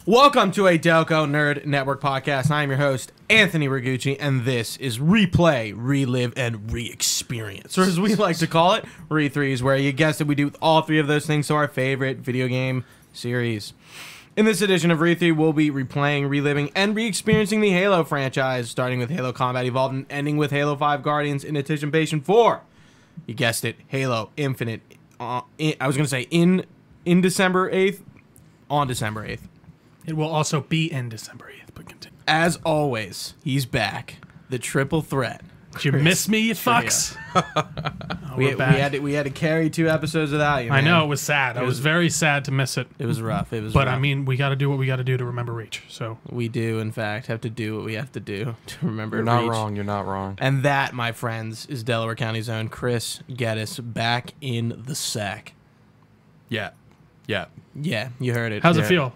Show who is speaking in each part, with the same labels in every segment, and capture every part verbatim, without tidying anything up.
Speaker 1: Welcome to a Delco Nerd Network podcast. I am your host, Anthony Rigucci, and this is Replay, Relive, and Re-Experience, or as we like to call it, Re threes, where you guessed it, we do all three of those things to our favorite video game series. In this edition of Re three, we'll be replaying, reliving, and re-experiencing the Halo franchise, starting with Halo Combat Evolved and ending with Halo five Guardians in Anticipation for, you guessed it, Halo Infinite. Uh, in, I was going to say in, in December eighth, on December eighth.
Speaker 2: It will also be in December eighth, but continue.
Speaker 1: As always, he's back. The triple threat.
Speaker 2: Did you miss me, you fucks? oh,
Speaker 1: we, we, had to, we had to carry two episodes without you, man.
Speaker 2: I know, it was sad.
Speaker 1: It
Speaker 2: I was,
Speaker 1: was
Speaker 2: very sad to miss it.
Speaker 1: It was rough. It was
Speaker 2: But,
Speaker 1: rough.
Speaker 2: I mean, we got to do what we got to do to remember Reach, so...
Speaker 1: We do, in fact, have to do what we have to do to remember
Speaker 3: You're not
Speaker 1: Reach.
Speaker 3: wrong. You're not wrong.
Speaker 1: And that, my friends, is Delaware County's own Chris Geddes back in the sack.
Speaker 3: Yeah. Yeah.
Speaker 1: Yeah, you heard it.
Speaker 2: How's
Speaker 3: Yeah.
Speaker 2: it feel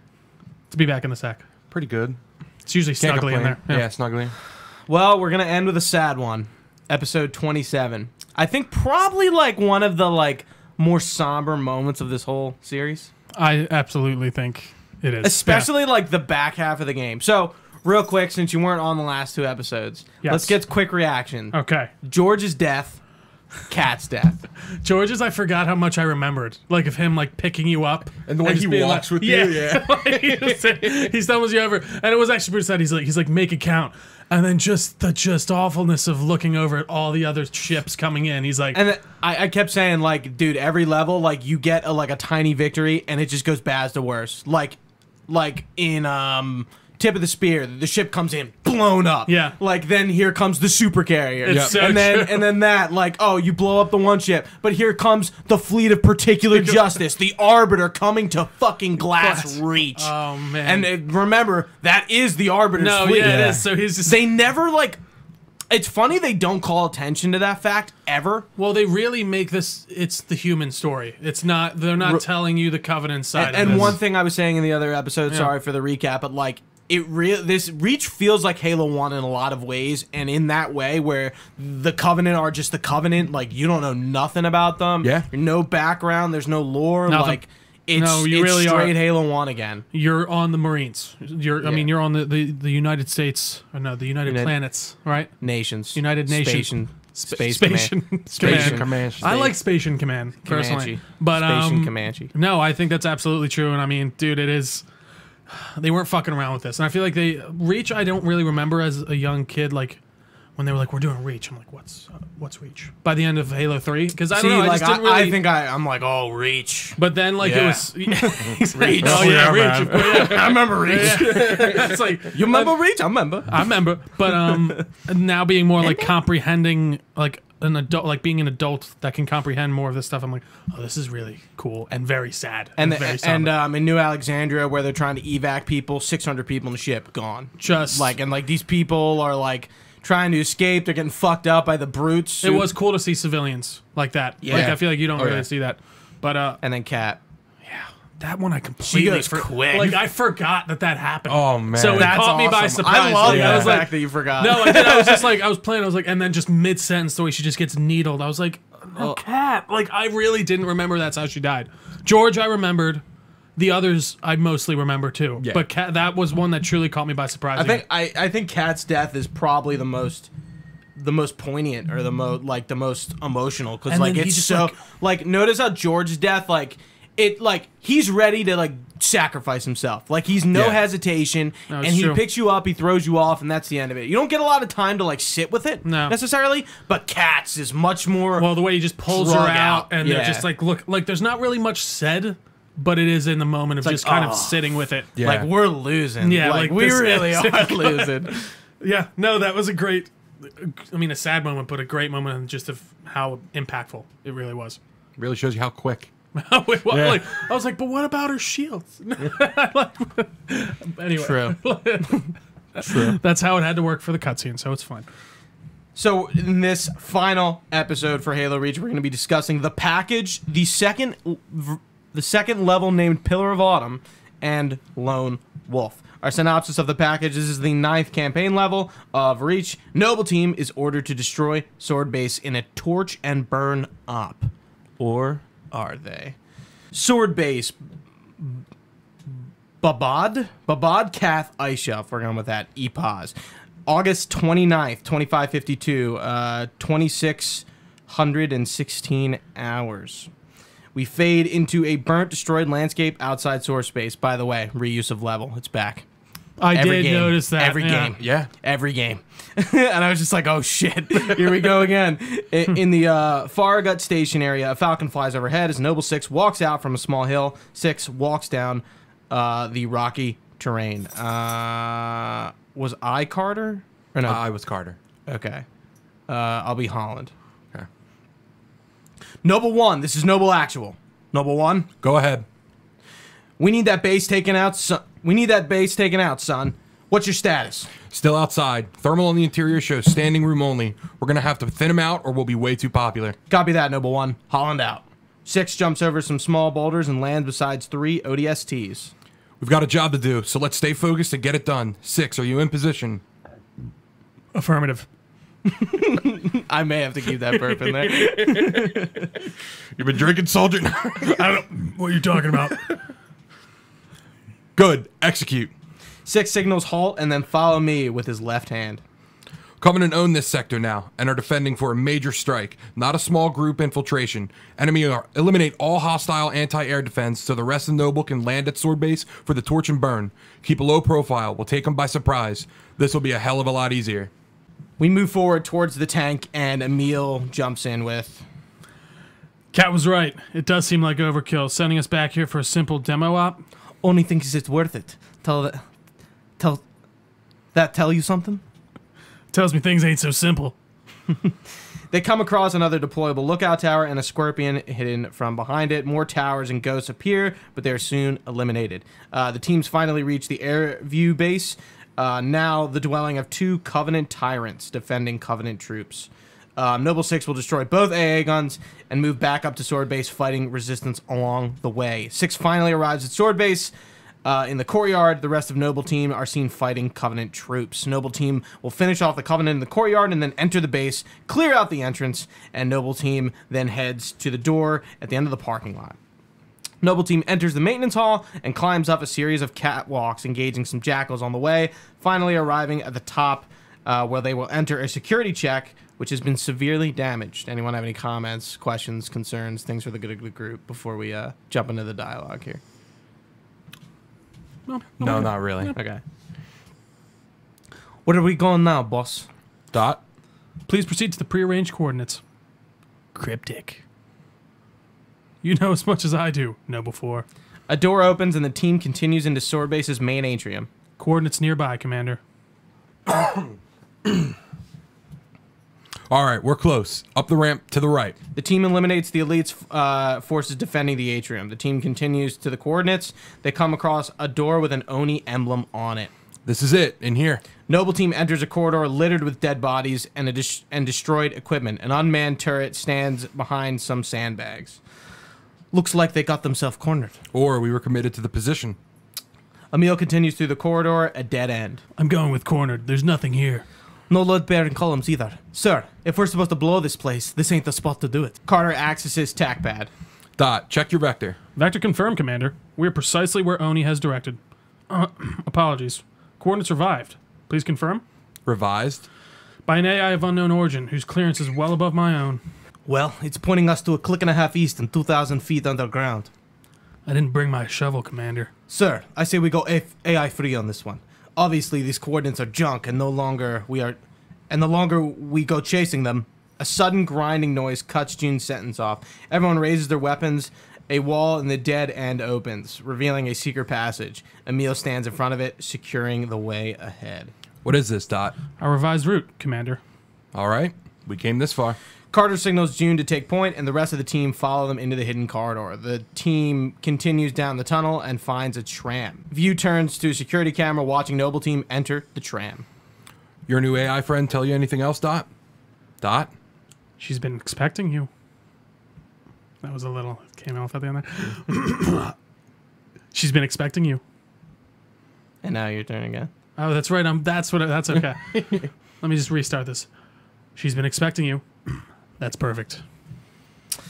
Speaker 2: to be back in the sack?
Speaker 3: Pretty good.
Speaker 2: It's usually
Speaker 3: Can't
Speaker 2: snuggly in
Speaker 3: complain.
Speaker 2: there.
Speaker 3: Yeah, snuggly.
Speaker 1: Well, we're going to end with a sad one. Episode twenty-seven. I think probably like one of the like more somber moments of this whole series.
Speaker 2: I absolutely think it is.
Speaker 1: Especially like the back half of the game. So, real quick, since you weren't on the last two episodes,
Speaker 2: Yes.
Speaker 1: let's get quick reaction.
Speaker 2: Yeah. Okay.
Speaker 1: George's death, Cat's death.
Speaker 2: George's, I forgot how much I remembered. Like, of him, like, picking you up.
Speaker 3: And the way
Speaker 2: just
Speaker 3: he
Speaker 2: being
Speaker 3: walks
Speaker 2: like,
Speaker 3: with you,
Speaker 2: yeah. he just said, he's done with you ever. And it was actually pretty sad. He's like, he's like, make it count. And then just the just awfulness of looking over at all the other ships coming in. He's like...
Speaker 1: And then I, I kept saying, like, dude, every level, like, you get a, like a tiny victory, and it just goes bad to worse. Like, like in um, Tip of the Spear, the ship comes in blown up.
Speaker 2: Yeah.
Speaker 1: Like then here comes the super carrier.
Speaker 2: It's Yep. so
Speaker 1: and then
Speaker 2: true.
Speaker 1: and then that, like, oh, you blow up the one ship, but here comes the fleet of particular justice, the Arbiter coming to fucking Glass,
Speaker 2: Glass.
Speaker 1: Reach.
Speaker 2: Oh, man.
Speaker 1: And uh, remember, that is the Arbiter's
Speaker 2: no,
Speaker 1: fleet.
Speaker 2: yeah, it is. So he's just...
Speaker 1: They never like. It's funny they don't call attention to that fact ever.
Speaker 2: Well, they really make this, it's the human story. It's not, they're not
Speaker 1: Re-
Speaker 2: telling you the Covenant side
Speaker 1: And,
Speaker 2: of
Speaker 1: and
Speaker 2: this.
Speaker 1: one thing I was saying in the other episode,
Speaker 2: Yeah.
Speaker 1: sorry for the recap, but like it real this Reach feels like Halo one in a lot of ways, and in that way where the Covenant are just the Covenant, like you don't know nothing about them.
Speaker 3: Yeah.
Speaker 1: No background, there's no lore.
Speaker 2: Nothing.
Speaker 1: Like it's,
Speaker 2: No, you
Speaker 1: it's
Speaker 2: really
Speaker 1: straight
Speaker 2: are.
Speaker 1: Halo one again.
Speaker 2: You're on the Marines. You're, I
Speaker 1: Yeah.
Speaker 2: mean, you're on the, the, the United States, or no, the United
Speaker 1: United-
Speaker 2: Planets, right?
Speaker 1: Nations.
Speaker 2: United Nations.
Speaker 1: Spation, space
Speaker 2: Spatian
Speaker 1: Command.
Speaker 2: Command.
Speaker 3: Command.
Speaker 2: I like Spatian Command, personally.
Speaker 1: Comanche.
Speaker 2: But,
Speaker 1: Spatian
Speaker 2: um,
Speaker 1: Comanche.
Speaker 2: no, I think that's absolutely true. And I mean, dude, it is, they weren't fucking around with this. And I feel like they, Reach, I don't really remember as a young kid, like, when they were like, we're doing Reach. I'm like, what's uh, what's Reach? By the end of Halo three? Because I
Speaker 1: See,
Speaker 2: don't know, I
Speaker 1: like
Speaker 2: just didn't
Speaker 1: I,
Speaker 2: really...
Speaker 1: I think I, I'm like, oh, Reach.
Speaker 2: But then, like,
Speaker 1: Yeah.
Speaker 2: it was...
Speaker 1: Reach.
Speaker 2: Oh, yeah,
Speaker 3: Yeah,
Speaker 2: Reach.
Speaker 3: man.
Speaker 2: Yeah.
Speaker 1: I remember Reach.
Speaker 2: It's like...
Speaker 1: You remember Reach? I remember.
Speaker 2: I remember, but um, now being more like comprehending, like an adult, like being an adult that can comprehend more of this stuff, I'm like, oh, this is really cool and very sad
Speaker 1: And
Speaker 2: and, very
Speaker 1: the, and
Speaker 2: somber.
Speaker 1: um, in New Alexandria, where they're trying to evac people, six hundred people in the ship gone.
Speaker 2: Just
Speaker 1: Like and like these people are like trying to escape. They're getting fucked up by the brutes.
Speaker 2: it was cool to see civilians like that.
Speaker 1: Yeah.
Speaker 2: Like I feel like you don't
Speaker 3: Oh,
Speaker 2: really
Speaker 3: yeah.
Speaker 2: see that, but uh,
Speaker 1: And then Cat.
Speaker 2: yeah, that one I completely
Speaker 1: goes quick.
Speaker 2: Like I forgot that that happened.
Speaker 3: Oh, man.
Speaker 2: So it
Speaker 1: That's
Speaker 2: caught me by
Speaker 1: awesome.
Speaker 2: surprise.
Speaker 1: I love
Speaker 2: Like,
Speaker 1: that
Speaker 2: I was
Speaker 1: fact
Speaker 2: like,
Speaker 1: that you forgot.
Speaker 2: no, I did. I was just like, I was playing. I was like, and then just mid sentence, the way she just gets needled. I was like, no, Cat. Like I really didn't remember that's how she died. George, I remembered. The others, I mostly remember too.
Speaker 3: Yeah.
Speaker 2: But Cat, that was one that truly caught me by surprise.
Speaker 1: I think I, I think Cat's death is probably the most the most poignant or the most like the most emotional because
Speaker 2: And
Speaker 1: like
Speaker 2: then he
Speaker 1: it's
Speaker 2: just,
Speaker 1: so
Speaker 2: like-
Speaker 1: like notice how George's death like it like he's ready to like sacrifice himself like he's no
Speaker 3: Yeah.
Speaker 1: hesitation
Speaker 2: No,
Speaker 1: and
Speaker 2: it's
Speaker 1: he
Speaker 2: true.
Speaker 1: picks you up, he throws you off, and that's the end of it. You don't get a lot of time to like sit with it
Speaker 2: No.
Speaker 1: necessarily, but Cat's is much more
Speaker 2: well, the way he just pulls her
Speaker 1: drug
Speaker 2: out,
Speaker 1: out.
Speaker 2: and
Speaker 1: Yeah.
Speaker 2: they're just like, look, like there's not really much said, but it is in the moment of
Speaker 1: like,
Speaker 2: just kind
Speaker 1: oh.
Speaker 2: of sitting with it.
Speaker 3: Yeah.
Speaker 1: like we're losing.
Speaker 2: Yeah,
Speaker 1: like,
Speaker 2: like,
Speaker 1: we
Speaker 2: this
Speaker 1: really
Speaker 2: is-
Speaker 1: are losing.
Speaker 2: Yeah, no, that was a great. I mean, a sad moment, but a great moment in just of how impactful it really was.
Speaker 3: Really shows you how quick.
Speaker 2: Wait, what?
Speaker 3: Yeah.
Speaker 2: Like, I was like, but what about her shields? Like, anyway,
Speaker 1: True.
Speaker 3: True.
Speaker 2: that's how it had to work for the cutscene, so it's fine.
Speaker 1: So in this final episode for Halo Reach, we're going to be discussing the package, the second, the second level named Pillar of Autumn, and Lone Wolf. Our synopsis of the package: this is the ninth campaign level of Reach. Noble Team is ordered to destroy Sword Base in a torch and burn up. Or are they? Sword Base Babad? Babad Kath Ice Shelf. We're going with that. E P O S. August twenty-ninth, twenty-five fifty-two. Uh, twenty-six hundred sixteen hours. We fade into a burnt, destroyed landscape outside source space. By the way, reuse of level. It's back.
Speaker 2: I
Speaker 1: Every
Speaker 2: did
Speaker 1: game.
Speaker 2: notice that.
Speaker 1: Every
Speaker 2: yeah.
Speaker 1: game.
Speaker 3: Yeah.
Speaker 1: Every game. And I was just like, oh shit, here we go again. In, in the uh, Farragut Station area, a falcon flies overhead as Noble Six walks out from a small hill. Six walks down uh, the rocky terrain. Uh, was I Carter? Or no?
Speaker 3: Uh, I was Carter.
Speaker 1: Okay. Uh, I'll be Holland.
Speaker 3: Okay.
Speaker 1: Noble One. This is Noble Actual. Noble One.
Speaker 3: Go ahead.
Speaker 1: We need that base taken out. Son. We need that base taken out, son. What's your status?
Speaker 3: Still outside. Thermal on the interior shows standing room only. We're going to have to thin him out or we'll be way too popular.
Speaker 1: Copy that, Noble One. Holland out. Six jumps over some small boulders and lands beside three O D S Ts.
Speaker 3: We've got a job to do, so let's stay focused and get it done. Six, are you in position?
Speaker 2: Affirmative.
Speaker 1: I may have to keep that burp in there.
Speaker 3: You've been drinking, soldier?
Speaker 2: I don't know what you're talking about.
Speaker 3: Good. Execute.
Speaker 1: Six signals halt and then follow me with his left hand.
Speaker 3: Covenant own this sector now and are defending for a major strike, not a small group infiltration. Enemy are eliminate all hostile anti-air defense so the rest of Noble can land at sword base for the torch and burn. Keep a low profile. We'll take them by surprise. This will be a hell of a lot easier.
Speaker 1: We move forward towards the tank and Emil jumps in with...
Speaker 2: Cat was right. It does seem like overkill. Sending us back here for a simple demo op.
Speaker 1: Only thinks it's worth it. Tell that... Tell... That tell you something?
Speaker 2: Tells me things ain't so simple.
Speaker 1: They come across another deployable lookout tower and a scorpion hidden from behind it. More towers and ghosts appear, but they're soon eliminated. Uh, the teams finally reach the air view base. Uh, now the dwelling of two Covenant tyrants defending Covenant troops. Um, Noble Six will destroy both A A guns and move back up to Sword Base, fighting resistance along the way. Six finally arrives at Sword Base. Uh, in the courtyard, the rest of Noble Team are seen fighting Covenant troops. Noble Team will finish off the Covenant in the courtyard and then enter the base, clear out the entrance, and Noble Team then heads to the door at the end of the parking lot. Noble Team enters the maintenance hall and climbs up a series of catwalks, engaging some jackals on the way, finally arriving at the top uh, where they will enter a security check, which has been severely damaged. Anyone have any comments, questions, concerns, things for the good of the group before we uh, jump into the dialogue here?
Speaker 2: No,
Speaker 3: No, not really.
Speaker 1: Okay. Where are we going now, boss?
Speaker 3: Dot.
Speaker 2: Please proceed to the prearranged coordinates. Cryptic. You know as much as I do, Noble Four.
Speaker 1: A door opens and the team continues into Sword Base's main atrium.
Speaker 2: Coordinates nearby, Commander.
Speaker 3: All right, we're close. Up the ramp to the right.
Speaker 1: The team eliminates the elite's uh, forces defending the atrium. The team continues to the coordinates. They come across a door with an Oni emblem on it.
Speaker 3: This is it, in here.
Speaker 1: Noble Team enters a corridor littered with dead bodies and, a dis and destroyed equipment. An unmanned turret stands behind some sandbags. Looks like they got themselves cornered.
Speaker 3: Or we were committed to the position.
Speaker 1: Emil continues through the corridor, a dead end.
Speaker 2: I'm going with cornered. There's nothing here.
Speaker 1: No load-bearing columns either. Sir, if we're supposed to blow this place, this ain't the spot to do it. Carter axes his tac pad.
Speaker 3: Dot. Check your vector.
Speaker 2: Vector confirmed, Commander. We're precisely where Oni has directed. Uh, apologies. Coordinates revived. Please confirm.
Speaker 3: Revised.
Speaker 2: By an A I of unknown origin, whose clearance is well above my own.
Speaker 1: Well, it's pointing us to a click and a half east and two thousand feet underground.
Speaker 2: I didn't bring my shovel, Commander.
Speaker 1: Sir, I say we go A I free on this one. Obviously, these coordinates are junk, and no longer we are, and the longer we go chasing them, a sudden grinding noise cuts June's sentence off. Everyone raises their weapons. A wall in the dead end opens, revealing a secret passage. Emil stands in front of it, securing the way ahead.
Speaker 3: What is this, Dot?
Speaker 2: Our revised route, Commander.
Speaker 3: All right. We came this far.
Speaker 1: Carter signals June to take point, and the rest of the team follow them into the hidden corridor. The team continues down the tunnel and finds a tram. View turns to a security camera watching Noble Team enter the tram.
Speaker 3: Your new A I friend tell you anything else, Dot? Dot?
Speaker 2: She's been expecting you. That was a little, came off at the end there. She's been expecting you.
Speaker 1: And now your turn again.
Speaker 2: Oh, that's right. I'm, that's what. That's okay. Let me just restart this. She's been expecting you. That's perfect.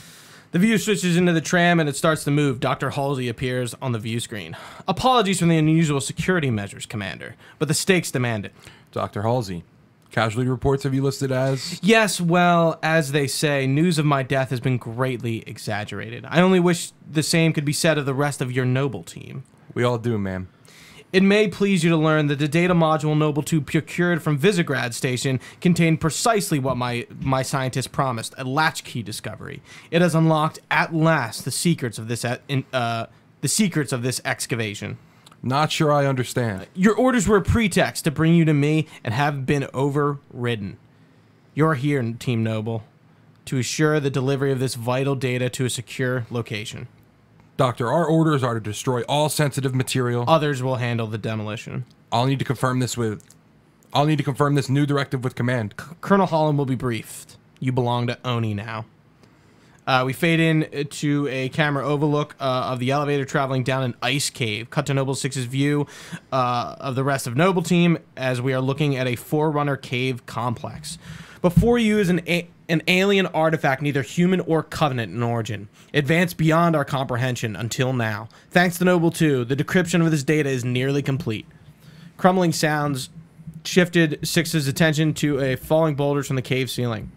Speaker 1: The view switches into the tram and it starts to move. Doctor Halsey appears on the view screen. Apologies for the unusual security measures, Commander, but the stakes demand it.
Speaker 3: Doctor Halsey, casualty reports have you listed as?
Speaker 1: Yes, well, as they say, news of my death has been greatly exaggerated. I only wish the same could be said of the rest of your Noble team.
Speaker 3: We all do, ma'am.
Speaker 1: It may please you to learn that the data module Noble two procured from Visegrad Station contained precisely what my, my scientists promised, a latchkey discovery. It has unlocked, at last, the secrets of this, uh, the secrets of this excavation.
Speaker 3: Not sure I understand.
Speaker 1: Your orders were a pretext to bring you to me and have been overridden. You're here, Team Noble, to assure the delivery of this vital data to a secure location.
Speaker 3: Doctor, our orders are to destroy all sensitive material.
Speaker 1: Others will handle the demolition.
Speaker 3: I'll need to confirm this with... I'll need to confirm this new directive with command.
Speaker 1: C- Colonel Holland will be briefed. You belong to Oni now. Uh, we fade in to a camera overlook uh, of the elevator traveling down an ice cave. Cut to Noble six's view uh, of the rest of Noble Team as we are looking at a Forerunner cave complex. Before you is an, a an alien artifact, neither human or Covenant in origin. Advanced beyond our comprehension until now. Thanks to Noble two, the decryption of this data is nearly complete. Crumbling sounds shifted Six's attention to a falling boulders from the cave ceiling.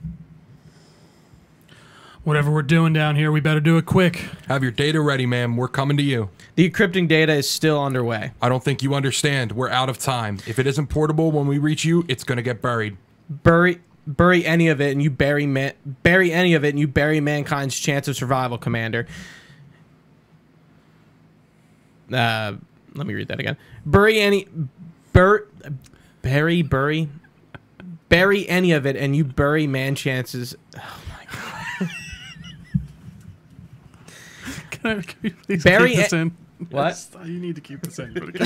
Speaker 2: Whatever we're doing down here, we better do it quick.
Speaker 3: Have your data ready, ma'am. We're coming to you.
Speaker 1: The encrypting data is still underway.
Speaker 3: I don't think you understand. We're out of time. If it isn't portable when we reach you, it's going to get buried.
Speaker 1: Bury, bury any of it, and you bury man, bury any of it, and you bury mankind's chance of survival, Commander. Uh, let me read that again. Bury any, bur, bury, bury, bury any of it, and you bury man chances. Oh my god!
Speaker 2: Can, I, can you please
Speaker 1: Bury
Speaker 2: keep this
Speaker 1: a-
Speaker 2: in?
Speaker 1: What?
Speaker 2: Yes, you need to keep this in. But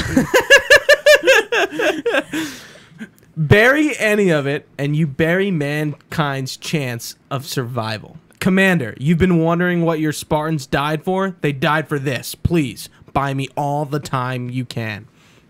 Speaker 1: Bury any of it, and you bury mankind's chance of survival. Commander, you've been wondering what your Spartans died for? They died for this. Please, buy me all the time you can.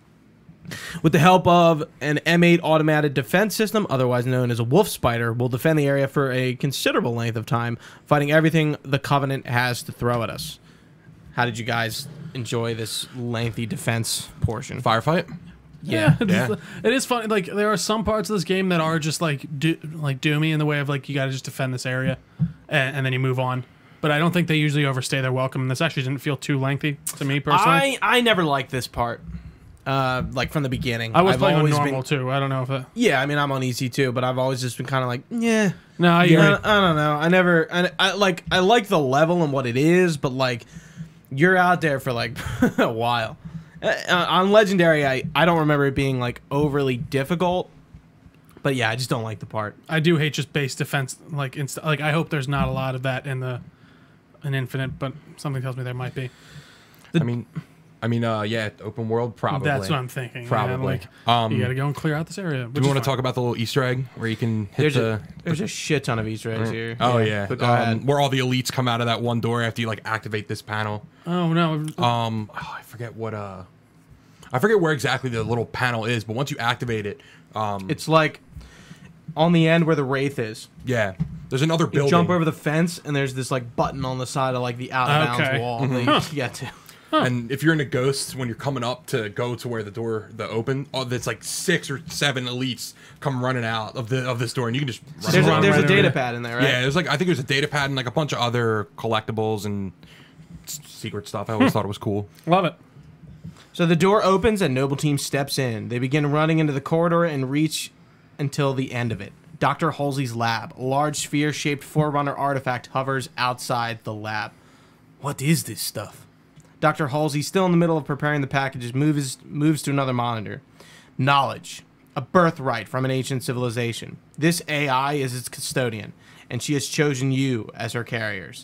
Speaker 1: With the help of an M eight automated defense system, otherwise known as a Wolf Spider, we'll defend the area for a considerable length of time, fighting everything the Covenant has to throw at us. How did you guys enjoy this lengthy defense portion?
Speaker 3: Firefight?
Speaker 1: Yeah.
Speaker 2: it,
Speaker 3: Yeah.
Speaker 2: Is, it is funny. Like there are some parts of this game that are just like do, like doomy in the way of like you got to just defend this area, and, and then you move on. But I don't think they usually overstay their welcome. And this actually didn't feel too lengthy to me personally.
Speaker 1: I, I never liked this part. Uh, like from the beginning.
Speaker 2: I was
Speaker 1: I've
Speaker 2: playing on
Speaker 1: always
Speaker 2: normal
Speaker 1: been,
Speaker 2: too. I don't know if it.
Speaker 1: Yeah, I mean I'm on easy too, but I've always just been kind of like, yeah.
Speaker 2: No, I
Speaker 1: Yeah,
Speaker 2: agree.
Speaker 1: I, I don't know. I never. I, I like. I like the level and what it is, but like, you're out there for like a while. Uh, on Legendary, I I don't remember it being like overly difficult, but yeah, I just don't like the part.
Speaker 2: I do hate just base defense. Like inst- like I hope there's not a lot of that in the in Infinite, but something tells me there might be.
Speaker 3: I mean, I mean, uh, yeah, open world, probably.
Speaker 2: That's what I'm thinking.
Speaker 3: Probably.
Speaker 2: Man. Like
Speaker 3: Um,
Speaker 2: you got to go and clear out this area.
Speaker 3: Do we want to talk about the little Easter egg where you can hit
Speaker 1: There's
Speaker 3: the...
Speaker 1: a there's a shit ton of Easter eggs here.
Speaker 3: Oh, yeah.
Speaker 1: But go
Speaker 3: Um,
Speaker 1: ahead.
Speaker 3: where all the elites come out of that one door after you, like, activate this panel.
Speaker 2: Oh no!
Speaker 3: Um, oh, I forget what, uh... I forget where exactly the little panel is, but once you activate it, um...
Speaker 1: It's like on the end where the Wraith is.
Speaker 3: yeah. There's another
Speaker 1: You
Speaker 3: building.
Speaker 1: jump over the fence, and there's this like button on the side of like the out of bounds
Speaker 2: Okay.
Speaker 1: wall
Speaker 3: Mm-hmm.
Speaker 1: that you can get to.
Speaker 3: And if you're in a ghost, when you're coming up to go to where the door, the open, oh, there's like six or seven elites come running out of the of this door, and you can just run
Speaker 1: There's a,
Speaker 2: run
Speaker 1: there's
Speaker 2: right
Speaker 1: a
Speaker 2: over
Speaker 1: data
Speaker 2: there.
Speaker 1: pad in there, right?
Speaker 3: Yeah, there's like I think there's a data pad and like a bunch of other collectibles and s- secret stuff. I always thought it was cool.
Speaker 2: Love it.
Speaker 1: So the door opens and Noble Team steps in. They begin running into the corridor and reach until the end of it. Doctor Halsey's lab. A large sphere-shaped Forerunner artifact hovers outside the lab. What is this stuff? Doctor Halsey, still in the middle of preparing the packages, moves moves to another monitor. Knowledge. A birthright from an ancient civilization. This A I is its custodian, and she has chosen you as her carriers.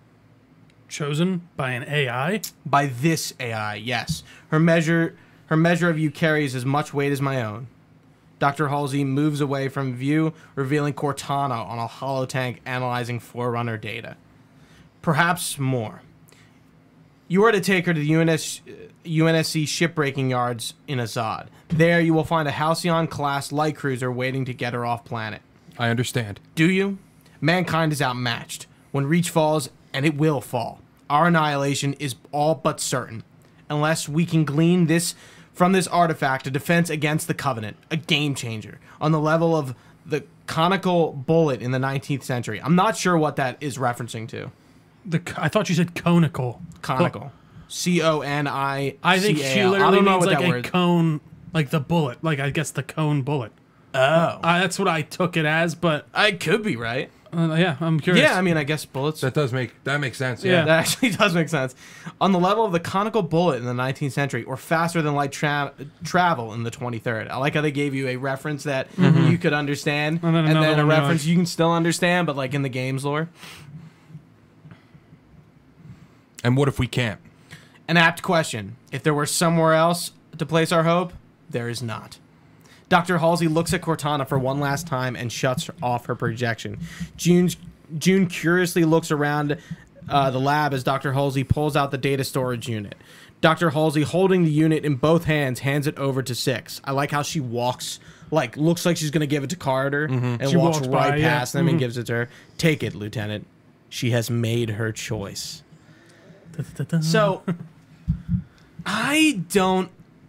Speaker 2: Chosen by an A I.
Speaker 1: By this A I, yes. Her measure her measure of you carries as much weight as my own. Doctor Halsey moves away from view, revealing Cortana on a holotank analyzing Forerunner data. Perhaps more. You are to take her to the U N S, U N S C shipbreaking yards in Azad. There you will find a Halcyon-class light cruiser waiting to get her off planet.
Speaker 3: I understand.
Speaker 1: Do you? Mankind is outmatched. When Reach falls, and it will fall. Our annihilation is all but certain, unless we can glean this from this artifact, a defense against the Covenant, a game changer, on the level of the conical bullet in the nineteenth century. I'm not sure what that is referencing to.
Speaker 2: The c- I thought you said conical.
Speaker 1: Conical. C O N I C A L.
Speaker 2: I think she
Speaker 1: I
Speaker 2: literally
Speaker 1: don't know
Speaker 2: means
Speaker 1: what
Speaker 2: like
Speaker 1: that
Speaker 2: a
Speaker 1: word.
Speaker 2: cone, like the bullet. Like I guess the cone bullet.
Speaker 1: Oh.
Speaker 2: Uh, that's what I took it as, but
Speaker 1: I could be right.
Speaker 2: uh, yeah, I'm curious.
Speaker 1: Yeah, I mean, I guess bullets.
Speaker 3: That does make that makes sense.
Speaker 2: Yeah.
Speaker 3: Yeah.
Speaker 1: That actually does make sense. On the level of the conical bullet in the nineteenth century, or faster than light tra- travel in the twenty-third. I like how they gave you a reference that you could understand,
Speaker 2: And then
Speaker 1: and
Speaker 2: another
Speaker 1: then a
Speaker 2: one you're
Speaker 1: reference
Speaker 2: like-
Speaker 1: you can still understand, but like in the game's lore.
Speaker 3: And what if we can't?
Speaker 1: An apt question. If there were somewhere else to place our hope, there is not. Doctor Halsey looks at Cortana for one last time and shuts off her projection. June's, June curiously looks around uh, the lab as Doctor Halsey pulls out the data storage unit. Doctor Halsey, holding the unit in both hands, hands it over to Six. I like how she walks, like, looks like she's going to give it to Carter, and
Speaker 2: She
Speaker 1: walks,
Speaker 2: walks
Speaker 1: right
Speaker 2: by, yeah.
Speaker 1: past them and gives it to her. Take it, Lieutenant. She has made her choice. So, I don't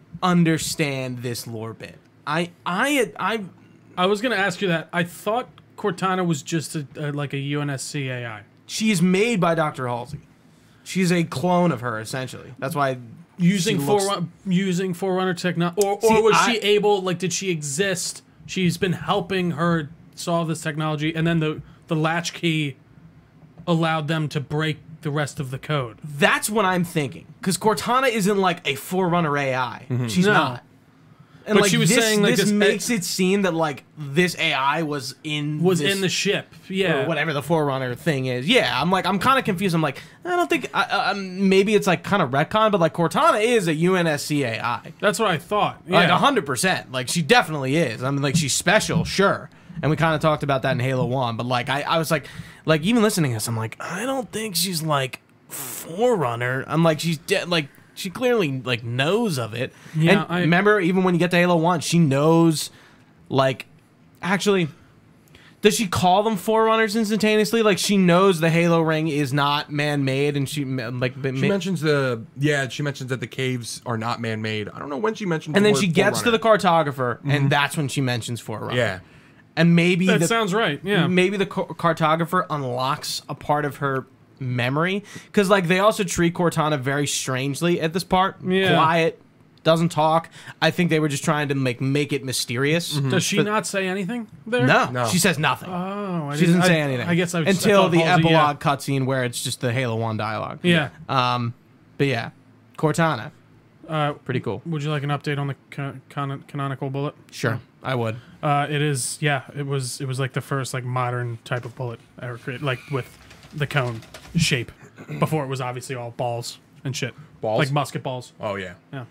Speaker 1: understand this lore bit. I, I, I,
Speaker 2: I was gonna ask you that. I thought Cortana was just a, a, like a U N S C A I.
Speaker 1: she is made by Doctor Halsey. She's a clone of her, essentially. That's why
Speaker 2: Using
Speaker 1: she looks-
Speaker 2: forerun- using Forerunner technology, or, or
Speaker 1: See,
Speaker 2: was
Speaker 1: I-
Speaker 2: she able? Like, did she exist? She's been helping her solve this technology, and then the the latchkey allowed them to break the rest of the code.
Speaker 1: That's what I'm thinking. Because Cortana isn't like a Forerunner A I. She's
Speaker 2: No.
Speaker 1: not. And
Speaker 2: But
Speaker 1: like
Speaker 2: she was
Speaker 1: this,
Speaker 2: saying, like,
Speaker 1: this
Speaker 2: this-
Speaker 1: makes it seem that like this A I was in
Speaker 2: Was
Speaker 1: this,
Speaker 2: in the ship, yeah.
Speaker 1: or whatever the Forerunner thing is. Yeah, I'm like I'm kind of confused. I'm like I don't think I, I, I'm- maybe it's like kind of retcon, but like Cortana is a U N S C A I.
Speaker 2: That's what I thought. Yeah.
Speaker 1: Like a hundred percent. Like she definitely is. I mean, like she's special, sure. And we kind of talked about that in Halo One. But like I, I was like, like even listening to this, I'm like, I don't think she's like Forerunner. I'm like, she's de- like she clearly like knows of it.
Speaker 2: Yeah,
Speaker 1: and
Speaker 2: I-
Speaker 1: remember, even when you get to Halo One, she knows. Like, actually, does she call them Forerunners instantaneously? Like she knows the Halo ring is not man-made, and she like ma-
Speaker 3: She mentions the yeah. She mentions that the caves are not man-made. I don't know when she mentioned.
Speaker 1: and
Speaker 3: the
Speaker 1: then
Speaker 3: word
Speaker 1: she gets to the
Speaker 3: Forerunner.
Speaker 1: cartographer, and that's when she mentions Forerunner.
Speaker 3: Yeah.
Speaker 1: And maybe
Speaker 2: That
Speaker 1: the,
Speaker 2: sounds right. Yeah.
Speaker 1: maybe the car- cartographer unlocks a part of her memory, because like they also treat Cortana very strangely at this part.
Speaker 2: Yeah.
Speaker 1: Quiet, doesn't talk. I think they were just trying to make make it mysterious.
Speaker 2: Does she
Speaker 1: But-
Speaker 2: not say anything there?
Speaker 1: No,
Speaker 3: No.
Speaker 1: she says nothing.
Speaker 2: Oh, I
Speaker 1: she
Speaker 2: didn't
Speaker 1: doesn't say
Speaker 2: I-
Speaker 1: anything.
Speaker 2: I guess I
Speaker 1: until
Speaker 2: I thought
Speaker 1: the
Speaker 2: Halsey, yeah.
Speaker 1: epilogue cutscene where it's just the Halo One dialogue.
Speaker 2: Yeah.
Speaker 1: Um, but yeah, Cortana,
Speaker 2: Uh,
Speaker 1: pretty cool.
Speaker 2: would you like an update on the ca- canon- canonical bullet?
Speaker 1: Sure, I would.
Speaker 2: Uh, it is. Yeah. It was. It was like the first like modern type of bullet ever created, like with the cone shape. Before it was obviously all balls and shit.
Speaker 3: Balls?
Speaker 2: Like musket balls.
Speaker 3: Oh yeah.
Speaker 2: Yeah.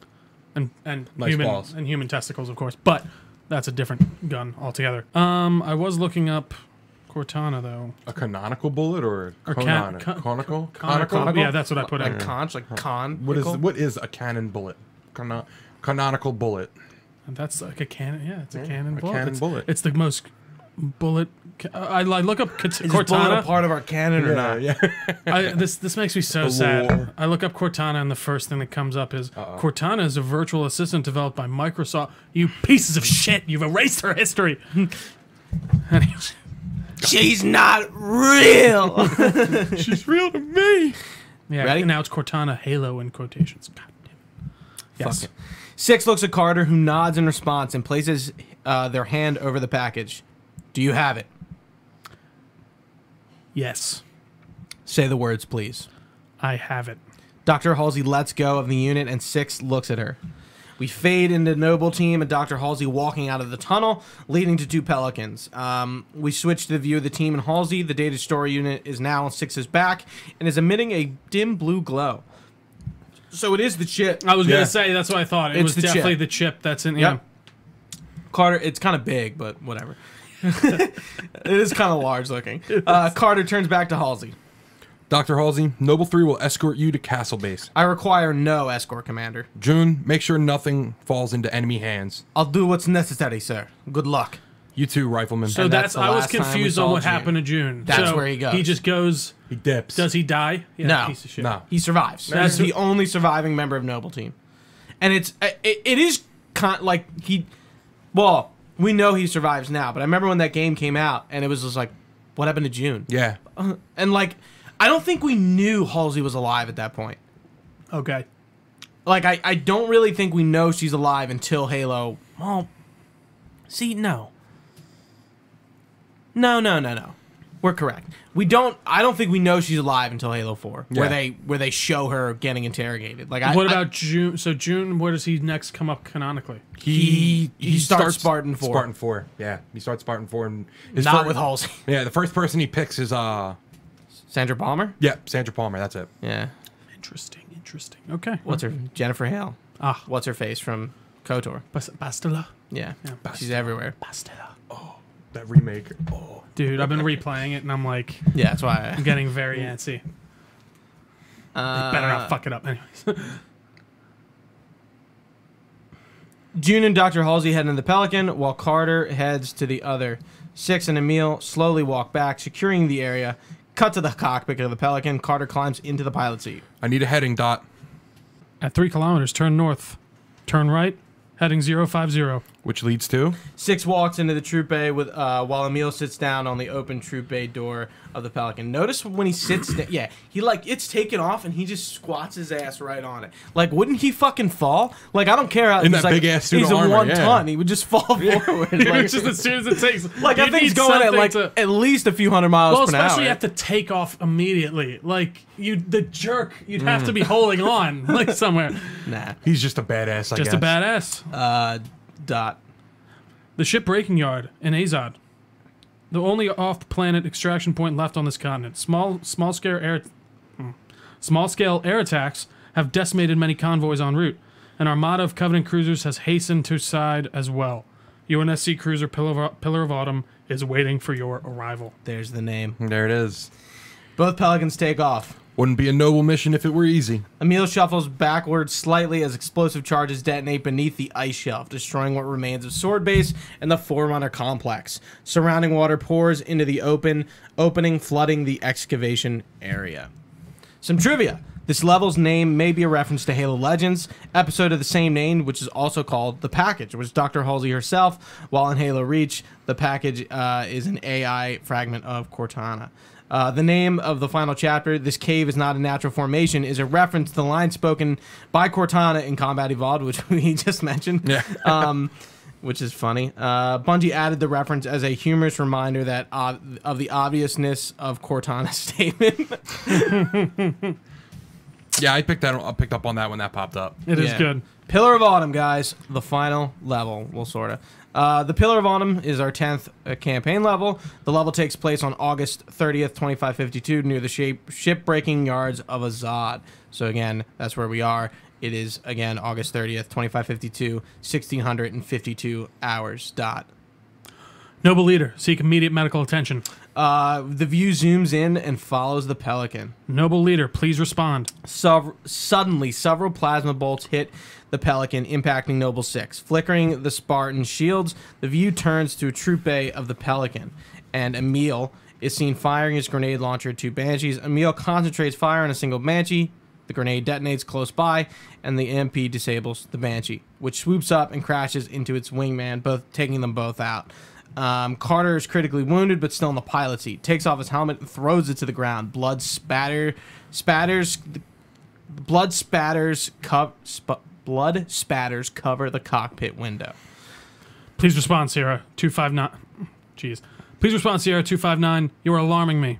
Speaker 2: And and
Speaker 3: Nice
Speaker 2: human
Speaker 3: balls.
Speaker 2: and human testicles, of course. But that's a different gun altogether. Um, I was looking up Cortana though.
Speaker 3: A canonical bullet or,
Speaker 2: Or
Speaker 3: conon-
Speaker 2: can- con-
Speaker 3: conical?
Speaker 2: Conical? Yeah, that's what I put
Speaker 1: Like
Speaker 2: in.
Speaker 1: conch, like con.
Speaker 3: What is what is a cannon bullet? Cano- canonical bullet.
Speaker 2: And that's like a cannon. Yeah, it's a cannon
Speaker 3: a
Speaker 2: bullet.
Speaker 3: cannon
Speaker 2: it's,
Speaker 3: bullet.
Speaker 2: It's the most bullet. ca- I, I look up Cort-
Speaker 1: Is this bullet a
Speaker 2: Cortana.
Speaker 1: part of our canon or not?
Speaker 3: yeah.
Speaker 2: I, this this makes me so
Speaker 3: The
Speaker 2: sad.
Speaker 3: lore.
Speaker 2: I look up Cortana, and the first thing that comes up is Cortana is a virtual assistant developed by Microsoft. You pieces of shit! You've erased her history. Anyways,
Speaker 1: She's not real.
Speaker 2: she's real to me. Yeah.
Speaker 1: Ready?
Speaker 2: Now it's Cortana Halo in quotations. God damn it. Yes.
Speaker 1: Fuck it. Six looks at Carter, who nods in response and places uh, their hand over the package. Do you have it?
Speaker 2: Yes,
Speaker 1: Say the words, please.
Speaker 2: I have it.
Speaker 1: Doctor Halsey lets go of the unit, and Six looks at her. We fade into Noble Team and Doctor Halsey walking out of the tunnel, leading to two Pelicans. Um, we switch to the view of the team and Halsey. The data store unit is now on Six's back and is emitting a dim blue glow. So it is the chip.
Speaker 2: I was
Speaker 3: Yeah.
Speaker 2: gonna say that's what I thought. It
Speaker 1: It's
Speaker 2: was
Speaker 1: the
Speaker 2: definitely
Speaker 1: chip.
Speaker 2: the chip that's in.
Speaker 1: Yep.
Speaker 2: Yeah.
Speaker 1: Carter, it's kind of big, but whatever. It is kind of large looking. Uh, Carter turns back to Halsey.
Speaker 3: Doctor Halsey, Noble three will escort you to Castle Base.
Speaker 1: I require no escort, Commander.
Speaker 3: June, make sure nothing falls into enemy hands.
Speaker 1: I'll do what's necessary, sir. Good luck.
Speaker 3: You too, Rifleman.
Speaker 2: So
Speaker 1: And
Speaker 2: that's,
Speaker 1: that's the
Speaker 2: I was
Speaker 1: last time we
Speaker 2: confused
Speaker 1: saw
Speaker 2: on what
Speaker 1: June.
Speaker 2: happened to June.
Speaker 1: That's
Speaker 2: So
Speaker 1: where he goes.
Speaker 2: He just goes
Speaker 3: He dips.
Speaker 2: Does he die? Yeah,
Speaker 1: No.
Speaker 2: piece of shit.
Speaker 3: No.
Speaker 1: He survives.
Speaker 2: That's-
Speaker 1: He's the only surviving member of Noble Team, and it's it, it is con- like he. Well, we know he survives now, but I remember when that game came out, and it was just like, what happened to June?
Speaker 3: Yeah.
Speaker 1: And like, I don't think we knew Halsey was alive at that point.
Speaker 2: Okay.
Speaker 1: Like, I, I don't really think we know she's alive until Halo. Well, see, no. No, no, no, no. We're correct. We don't. I don't think we know she's alive until Halo Four, where
Speaker 3: Yeah.
Speaker 1: they where they show her getting interrogated. Like, I,
Speaker 2: What
Speaker 1: I-
Speaker 2: about June? So June, where does he next come up canonically?
Speaker 1: He- he starts Spartan four.
Speaker 3: Spartan four. Yeah. He starts Spartan four and his
Speaker 1: not
Speaker 3: fir-
Speaker 1: with Halsey?
Speaker 3: Yeah, the first person he picks is uh
Speaker 1: Sandra Palmer.
Speaker 3: yeah, Sandra Palmer, that's it.
Speaker 1: Yeah.
Speaker 2: Interesting, interesting. Okay.
Speaker 1: What's her? Jennifer Hale.
Speaker 2: Ah,
Speaker 1: What's her face from KOTOR?
Speaker 2: Bas- Bastila.
Speaker 1: Yeah.
Speaker 2: Yeah,
Speaker 1: She's everywhere.
Speaker 2: Bastila.
Speaker 3: That remake. Oh.
Speaker 2: Dude, I've been replaying it and I'm like,
Speaker 1: Yeah, that's why.
Speaker 2: I'm getting very antsy.
Speaker 1: I,
Speaker 2: Better
Speaker 1: uh,
Speaker 2: not fuck it up, anyways.
Speaker 1: June and Doctor Halsey head into the Pelican, while Carter heads to the other. Six and Emil slowly walk back, securing the area. Cut to the cockpit of the Pelican. Carter climbs into the pilot seat.
Speaker 3: I need a heading dot.
Speaker 2: At three kilometers, turn north. Turn right, heading zero five zero.
Speaker 3: Which leads to
Speaker 1: Six walks into the troop bay with uh, while Emil sits down on the open troop bay door of the Pelican. Notice when he sits down, yeah, he like it's taken off and he just squats his ass right on it. Like, wouldn't he fucking fall? Like, I don't care how
Speaker 3: In
Speaker 1: he's
Speaker 3: that
Speaker 1: like,
Speaker 3: big-ass suit
Speaker 1: he's
Speaker 3: of
Speaker 1: a
Speaker 3: armor,
Speaker 1: one
Speaker 3: yeah.
Speaker 1: ton. He would just fall forward. Like,
Speaker 2: It's just as soon as it takes.
Speaker 1: like I
Speaker 2: you
Speaker 1: think he's
Speaker 2: need
Speaker 1: going at
Speaker 2: something
Speaker 1: like
Speaker 2: to-
Speaker 1: at least a few hundred miles
Speaker 2: Well,
Speaker 1: per
Speaker 2: especially
Speaker 1: hour.
Speaker 2: you have to take off immediately. Like you, the jerk, you'd have
Speaker 1: Mm.
Speaker 2: to be holding on like somewhere.
Speaker 1: Nah.
Speaker 3: he's just a badass, I
Speaker 2: Just
Speaker 3: guess.
Speaker 2: a badass.
Speaker 1: Uh, dot.
Speaker 2: The ship breaking yard in Azad, the only off-planet extraction point left on this continent. Small, small-scale air, hmm. small-scale air attacks have decimated many convoys en route. An armada of Covenant cruisers has hastened to side as well. U N S C cruiser Pillar of, Pillar of Autumn is waiting for your arrival.
Speaker 1: There's the name.
Speaker 3: There it is.
Speaker 1: Both Pelicans take off.
Speaker 3: Wouldn't be a noble mission if it were easy.
Speaker 1: Emil shuffles backwards slightly as explosive charges detonate beneath the ice shelf, destroying what remains of Sword Base and the Forerunner complex. Surrounding water pours into the open opening, flooding the excavation area. Some trivia. This level's name may be a reference to Halo Legends, episode of the same name, which is also called The Package, which is Doctor Halsey herself, while in Halo Reach, the package uh, is an A I fragment of Cortana. Uh, the name of the final chapter, This Cave is Not a Natural Formation, is a reference to the line spoken by Cortana in Combat Evolved, which we just mentioned.
Speaker 3: Yeah.
Speaker 1: um, which is funny. Uh, Bungie added the reference as a humorous reminder that uh, of the obviousness of Cortana's statement.
Speaker 3: Yeah, I picked that. I picked up on that when that popped up.
Speaker 2: It is
Speaker 1: Yeah.
Speaker 2: good.
Speaker 1: Pillar of Autumn, guys. The final level. Well, sort of. Uh, the Pillar of Autumn is our tenth uh, campaign level. The level takes place on August thirtieth, twenty-five fifty-two, near the shape, ship-breaking yards of Azad. So, again, that's where we are. It is, again, August thirtieth, twenty-five fifty-two, one thousand six hundred fifty-two hours. Dot.
Speaker 2: Noble leader, seek immediate medical attention.
Speaker 1: Uh, the view zooms in and follows the Pelican.
Speaker 2: Noble leader, please respond.
Speaker 1: Sov- suddenly, several plasma bolts hit the Pelican, impacting Noble Six. Flickering the Spartan shields, the view turns to a troop bay of the Pelican, and Emil is seen firing his grenade launcher at two Banshees. Emil concentrates fire on a single Banshee. The grenade detonates close by, and the E M P disables the Banshee, which swoops up and crashes into its wingman, both taking them both out. Um, Carter is critically wounded, but still in the pilot seat. Takes off his helmet and throws it to the ground. Blood spatter, spatters, blood spatters, co- sp- blood spatters cover the cockpit window.
Speaker 2: Please respond, Sierra two five nine. Jeez. Please respond, Sierra two five nine. You are alarming me.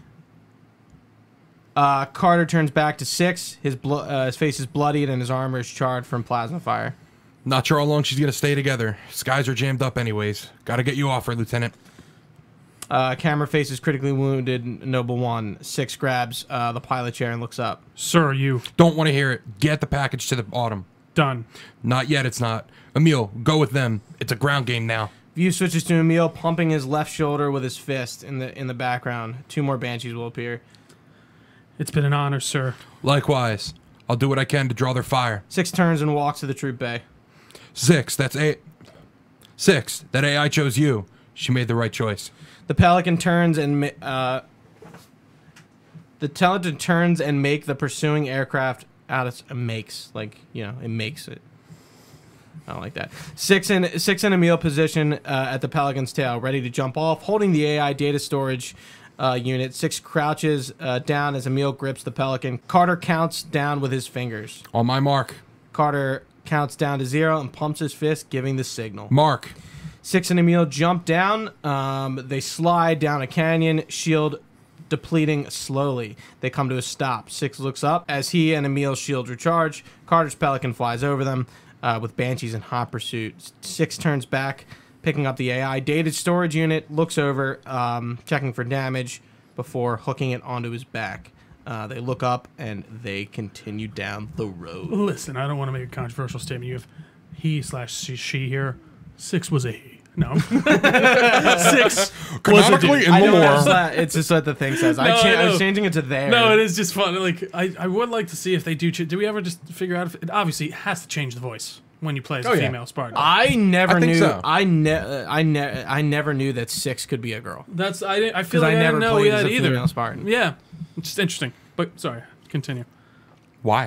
Speaker 1: Uh, Carter turns back to Six. His, blo- uh, his face is bloodied and his armor is charred from plasma fire.
Speaker 3: Not sure how long she's gonna stay together. Skies are jammed up anyways. Gotta get you off her, Lieutenant.
Speaker 1: Uh, camera face is critically wounded. Noble One. Six grabs uh, the pilot chair and looks up.
Speaker 2: Sir, you.
Speaker 3: Don't want to hear it. Get the package to the Autumn.
Speaker 2: Done.
Speaker 3: Not yet, it's not. Emil, go with them. It's a ground game now.
Speaker 1: View switches to Emil, pumping his left shoulder with his fist in the in the background. Two more Banshees will appear.
Speaker 2: It's been an honor, sir.
Speaker 3: Likewise. I'll do what I can to draw their fire.
Speaker 1: Six turns and walks to the troop bay.
Speaker 3: Six, that's A. Six, that A I chose you. She made the right choice.
Speaker 1: The Pelican turns and uh, The Teleton turns and make the pursuing aircraft out of uh, makes like you know it makes it. I don't like that. Six in six in a meal position uh, at the Pelican's tail, ready to jump off, holding the A I data storage uh, unit. Six crouches uh, down as Emil grips the Pelican. Carter counts down with his fingers.
Speaker 3: On my mark.
Speaker 1: Carter counts down to zero and pumps his fist, giving the signal.
Speaker 3: Mark.
Speaker 1: Six and Emil jump down. Um, they slide down a canyon, shield depleting slowly. They come to a stop. Six looks up as he and Emil's shields recharge. Carter's Pelican flies over them uh, with Banshees in hot pursuit. Six turns back, picking up the A I data storage unit, looks over, um, checking for damage before hooking it onto his back. Uh, they look up and they continue down the road.
Speaker 2: Listen, I don't want to make a controversial statement. You have he slash she, she here. Six was a he. No. Six was a dude.
Speaker 3: Canonically, in
Speaker 1: I
Speaker 3: the
Speaker 1: don't
Speaker 3: lore.
Speaker 1: know, it's, not, it's just what the thing says. I,
Speaker 2: No,
Speaker 1: cha-
Speaker 2: I
Speaker 1: I was
Speaker 2: know.
Speaker 1: changing it to there.
Speaker 2: No, it is just fun. Like I, I would like to see if they do. Ch- do we ever just figure out if it obviously it has to change the voice when you play as a
Speaker 3: Oh, yeah.
Speaker 2: female Spartan?
Speaker 1: I never
Speaker 3: I think
Speaker 1: knew.
Speaker 3: so.
Speaker 1: I ne- I ne- I never knew that Six could be a girl
Speaker 2: That's I. didn't- I feel
Speaker 1: because
Speaker 2: like
Speaker 1: I
Speaker 2: I,
Speaker 1: never
Speaker 2: didn't know
Speaker 1: played
Speaker 2: that
Speaker 1: as a
Speaker 2: either.
Speaker 1: female Spartan.
Speaker 2: Yeah, it's just interesting. But sorry, continue.
Speaker 3: Why?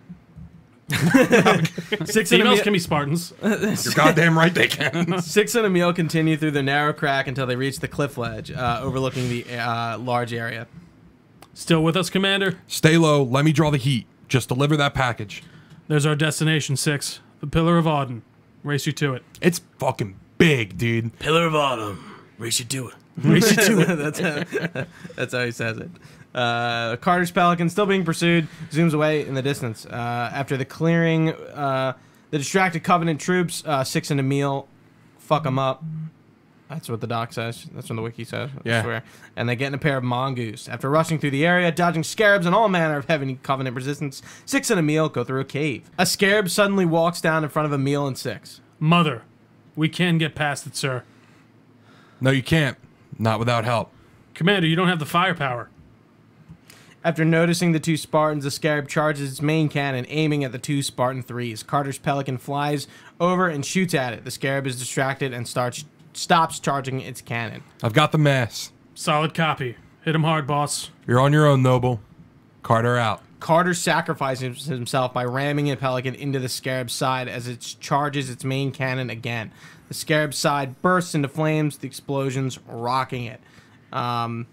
Speaker 1: Six and
Speaker 2: Females
Speaker 1: Emil,
Speaker 2: can be Spartans.
Speaker 3: You're goddamn right they can.
Speaker 1: Six and Emil continue through the narrow crack until they reach the cliff ledge, uh, overlooking the uh, large area.
Speaker 2: Still with us, Commander?
Speaker 3: Stay low. Let me draw the heat. Just deliver that package.
Speaker 2: There's our destination, Six. The Pillar of Auden. Race you to it.
Speaker 3: It's fucking big, dude.
Speaker 1: Pillar of Autumn, race you to it. Race you to it. That's how, that's how he says it. Uh, Carter's Pelican, still being pursued, zooms away in the distance. Uh, after the clearing, uh, the distracted Covenant troops, uh, Six and Emil, fuck them up. That's what the doc says. That's what the wiki says. I
Speaker 3: Yeah.
Speaker 1: swear. And they get in a pair of mongoose. After rushing through the area, dodging scarabs and all manner of heavy Covenant resistance, Six and Emil go through a cave. A scarab suddenly walks down in front of Emil and Six.
Speaker 2: Mother, we can get past it, sir.
Speaker 3: No, you can't. Not without help.
Speaker 2: Commander, you don't have the firepower.
Speaker 1: After noticing the two Spartans, the Scarab charges its main cannon, aiming at the two Spartan threes. Carter's Pelican flies over and shoots at it. The Scarab is distracted and starts stops charging its cannon.
Speaker 3: I've got the mass.
Speaker 2: Solid copy. Hit him hard, boss.
Speaker 3: You're on your own, Noble. Carter out.
Speaker 1: Carter sacrifices himself by ramming a Pelican into the Scarab's side as it charges its main cannon again. The Scarab's side bursts into flames, the explosions rocking it. Um,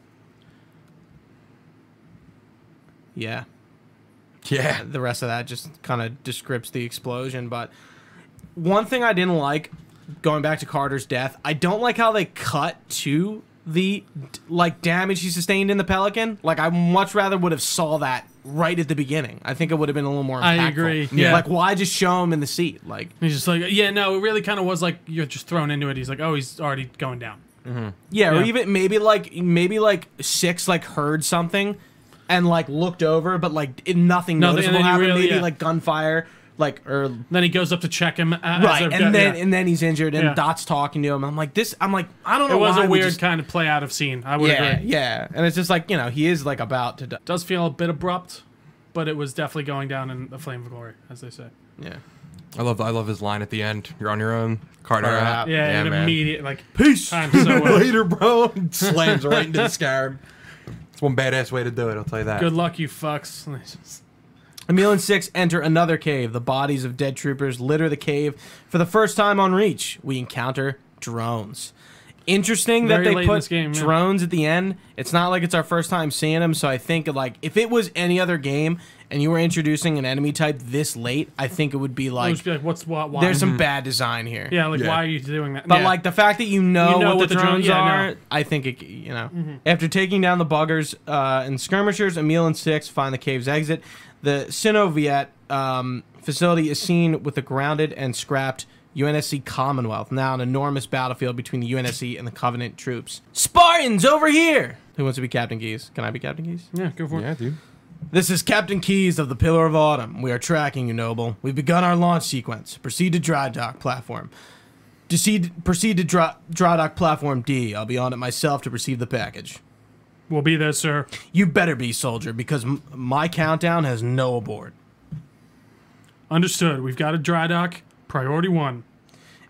Speaker 1: yeah.
Speaker 3: Yeah.
Speaker 1: The rest of that just kind of describes the explosion. But one thing I didn't like, going back to Carter's death, I don't like how they cut to the like damage he sustained in the Pelican. Like I much rather would have saw that right at the beginning. I think it would have been a little more impactful.
Speaker 2: I agree, yeah.
Speaker 1: Like why just show him in the seat? Like
Speaker 2: He's just like, yeah, no, it really kind of was like you're just thrown into it. He's like, oh, he's already going down.
Speaker 1: yeah, or
Speaker 2: Yeah.
Speaker 1: even maybe like maybe like Six like heard something and like looked over, but like it, nothing
Speaker 2: Nothing,
Speaker 1: noticeable
Speaker 2: and then you
Speaker 1: happened.
Speaker 2: really-
Speaker 1: maybe
Speaker 2: yeah.
Speaker 1: like gunfire. Like or
Speaker 2: Then he goes up to check him. a- As
Speaker 1: right,
Speaker 2: they're-
Speaker 1: and then
Speaker 2: yeah.
Speaker 1: and then he's injured, and
Speaker 2: Yeah.
Speaker 1: Dot's talking to him. I'm like, this. I'm like, I don't know.
Speaker 2: It was
Speaker 1: why
Speaker 2: a
Speaker 1: we
Speaker 2: weird
Speaker 1: just-
Speaker 2: kind of play out of scene. I would
Speaker 1: yeah,
Speaker 2: agree.
Speaker 1: yeah, and it's just like you know he is like about to. Die.
Speaker 2: Does feel a bit abrupt, but it was definitely going down in a flame of glory, as they say.
Speaker 1: Yeah,
Speaker 3: I love I love his line at the end. You're on your own. Carter,
Speaker 1: Carter
Speaker 3: out.
Speaker 1: out.
Speaker 2: Yeah,
Speaker 3: Yeah,
Speaker 2: and
Speaker 3: man.
Speaker 2: immediate like
Speaker 1: peace.
Speaker 2: time so well.
Speaker 3: Later, bro. Slams right into the scarab. It's one badass way to do it, I'll tell you that.
Speaker 2: Good luck, you fucks. And they just-
Speaker 1: Emil and Six enter another cave. The bodies of dead troopers litter the cave. For the first time on Reach, we encounter drones. Interesting that
Speaker 2: Very
Speaker 1: they
Speaker 2: late in
Speaker 1: put
Speaker 2: this game, yeah.
Speaker 1: drones at the end. It's not like it's our first time seeing them, so I think like if it was any other game and you were introducing an enemy type this late, I think it would be
Speaker 2: I would
Speaker 1: like
Speaker 2: just be like, what's what? Why?
Speaker 1: there's some bad design here.
Speaker 2: yeah, like
Speaker 3: Yeah.
Speaker 2: why are you doing that?
Speaker 1: But
Speaker 2: Yeah.
Speaker 1: like the fact that you know,
Speaker 2: You know
Speaker 1: what,
Speaker 2: what
Speaker 1: the
Speaker 2: the drone-
Speaker 1: drones
Speaker 2: yeah,
Speaker 1: are,
Speaker 2: no.
Speaker 1: I think it, you know. After taking down the buggers uh, and skirmishers, Emil and Six find the cave's exit. The Sinoviet um, facility is seen with the grounded and scrapped U N S C Commonwealth, now an enormous battlefield between the U N S C and the Covenant troops. Spartans, over here! Who wants to be Captain Keys? Can I be Captain Keys?
Speaker 2: yeah, go for it.
Speaker 3: Yeah, dude.
Speaker 1: This is Captain Keys of the Pillar of Autumn. We are tracking you, Noble. We've begun our launch sequence. Proceed to dry dock platform. Proceed, proceed to dry, dry dock platform D. I'll be on it myself to receive the package.
Speaker 2: We'll be there, sir.
Speaker 1: You better be, soldier, because m- my countdown has no aboard.
Speaker 2: Understood. We've got a dry dock. Priority one.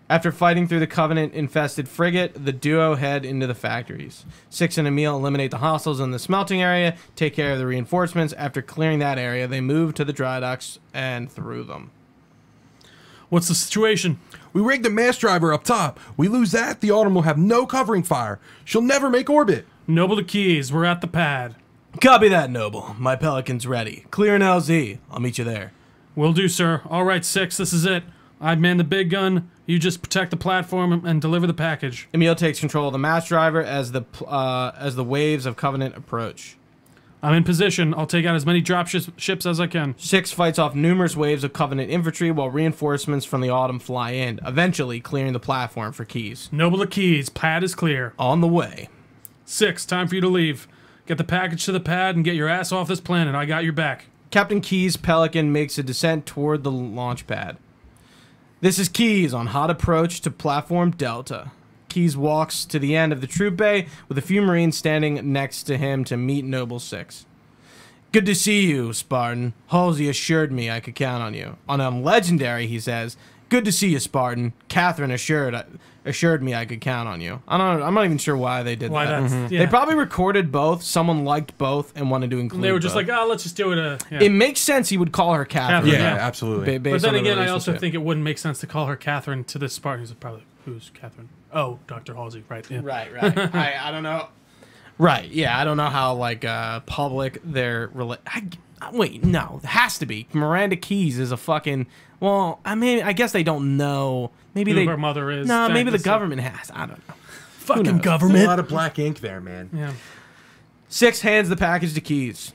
Speaker 1: After fighting through the Covenant-infested frigate, the duo head into the factories. Six and Emil eliminate the hostiles in the smelting area, take care of the reinforcements. After clearing that area, they move to the dry docks and through them.
Speaker 2: What's the situation?
Speaker 3: We rigged the mass driver up top. We lose that, the Autumn will have no covering fire. She'll never make orbit.
Speaker 2: Noble to Keys. We're at the pad.
Speaker 1: Copy that, Noble. My Pelican's ready. Clear an L Z. I'll meet you there.
Speaker 2: Will do, sir. All right, Six, this is it. I'd man the big gun. You just protect the platform and deliver the package.
Speaker 1: Emil takes control of the mass driver as the uh, as the waves of Covenant approach.
Speaker 2: I'm in position. I'll take out as many drop sh ships as I can.
Speaker 1: Six fights off numerous waves of Covenant infantry while reinforcements from the Autumn fly in, eventually clearing the platform for Keys.
Speaker 2: Noble to Keys. Pad is clear.
Speaker 1: On the way.
Speaker 2: Six, time for you to leave. Get the package to the pad and get your ass off this planet. I got your back.
Speaker 1: Captain Keys' Pelican makes a descent toward the launch pad. This is Keys on hot approach to Platform Delta. Keys walks to the end of the troop bay with a few Marines standing next to him to meet Noble Six. Good to see you, Spartan. Halsey assured me I could count on you. On a Legendary, he says, good to see you, Spartan. Catherine assured assured me I could count on you. I don't. I'm not even sure why they did
Speaker 2: Why
Speaker 1: that.
Speaker 2: that's
Speaker 1: Mhm.
Speaker 2: yeah.
Speaker 1: They probably recorded both. Someone liked both and wanted to include.
Speaker 2: They were just
Speaker 1: both.
Speaker 2: like, oh, let's just do it. Uh, yeah.
Speaker 1: It makes sense he would call her Catherine.
Speaker 2: Catherine,
Speaker 3: Yeah,
Speaker 2: Yeah.
Speaker 3: absolutely.
Speaker 1: ba- based
Speaker 2: But then
Speaker 1: on the
Speaker 2: again, I also
Speaker 1: relationship.
Speaker 2: think it wouldn't make sense to call her Catherine to this Spartan. Who's probably who's Catherine? Oh, Doctor Halsey, right? Yeah.
Speaker 1: Right, right. I, I don't know. Right, yeah, I don't know how like uh public their rela- I, wait, no, it has to be. Miranda Keys is a fucking. Well, I mean, I guess they don't know. Maybe
Speaker 2: Who
Speaker 1: they.
Speaker 2: her mother is.
Speaker 1: No,
Speaker 2: That-
Speaker 1: maybe the
Speaker 2: that's-
Speaker 1: government has. I don't know.
Speaker 2: Fucking
Speaker 1: knows?
Speaker 3: There's a
Speaker 2: government.
Speaker 3: lot of black ink there, man.
Speaker 2: Yeah.
Speaker 1: Six hands the package to Keys.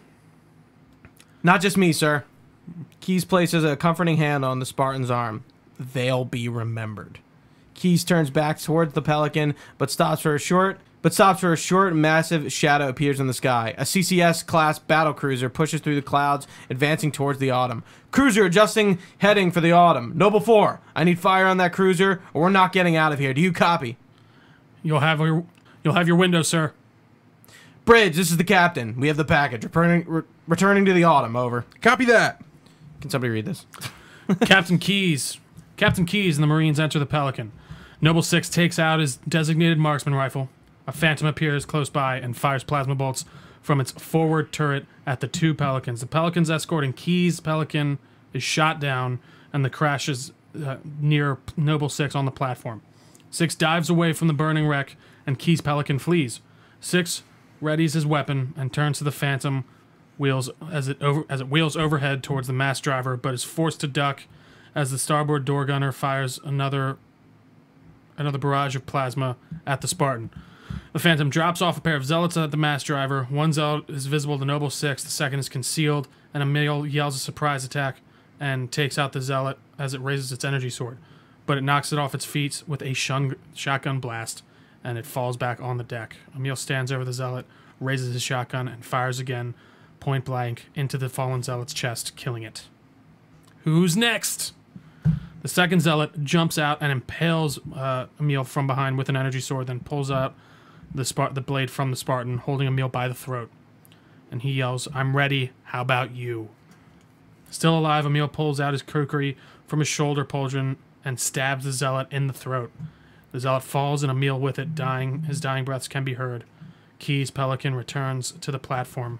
Speaker 1: Not just me, sir. Keys places a comforting hand on the Spartan's arm. They'll be remembered. Keys turns back towards the Pelican, but stops for a short. But stops for a short, massive shadow appears in the sky. A C C S-class battle cruiser pushes through the clouds, advancing towards the Autumn. Cruiser adjusting heading for the Autumn. Noble four, I need fire on that cruiser, or we're not getting out of here. Do you copy?
Speaker 2: You'll have your you'll have your window, sir.
Speaker 1: Bridge, this is the captain. We have the package. Returning, re- returning to the Autumn. Over.
Speaker 3: Copy that.
Speaker 1: Can somebody read this?
Speaker 2: Captain Keys. Captain Keys and the Marines enter the Pelican. Noble Six takes out his designated marksman rifle. A Phantom appears close by and fires plasma bolts from its forward turret at the two Pelicans. The Pelicans escorting Keys' Pelican is shot down, and the crashes uh, near Noble Six on the platform. Six dives away from the burning wreck, and Keys' Pelican flees. Six readies his weapon and turns to the Phantom wheels as it over as it wheels overhead towards the mass driver, but is forced to duck as the starboard door gunner fires another another barrage of plasma at the Spartan. The Phantom drops off a pair of zealots at the mass driver. One zealot is visible to Noble Six, the second is concealed, and Emil yells a surprise attack and takes out the zealot as it raises its energy sword. But it knocks it off its feet with a shun- shotgun blast, and it falls back on the deck. Emil stands over the zealot, raises his shotgun, and fires again, point blank, into the fallen zealot's chest, killing it. Who's next? The second zealot jumps out and impales uh, Emil from behind with an energy sword, then pulls out the Spart- the blade from the Spartan, holding Emil by the throat. And he yells, "I'm ready, how about you?" Still alive, Emil pulls out his kukri from his shoulder pauldron and stabs the zealot in the throat. The zealot falls and Emil with it, dying. His dying breaths can be heard. Keys' Pelican returns to the platform.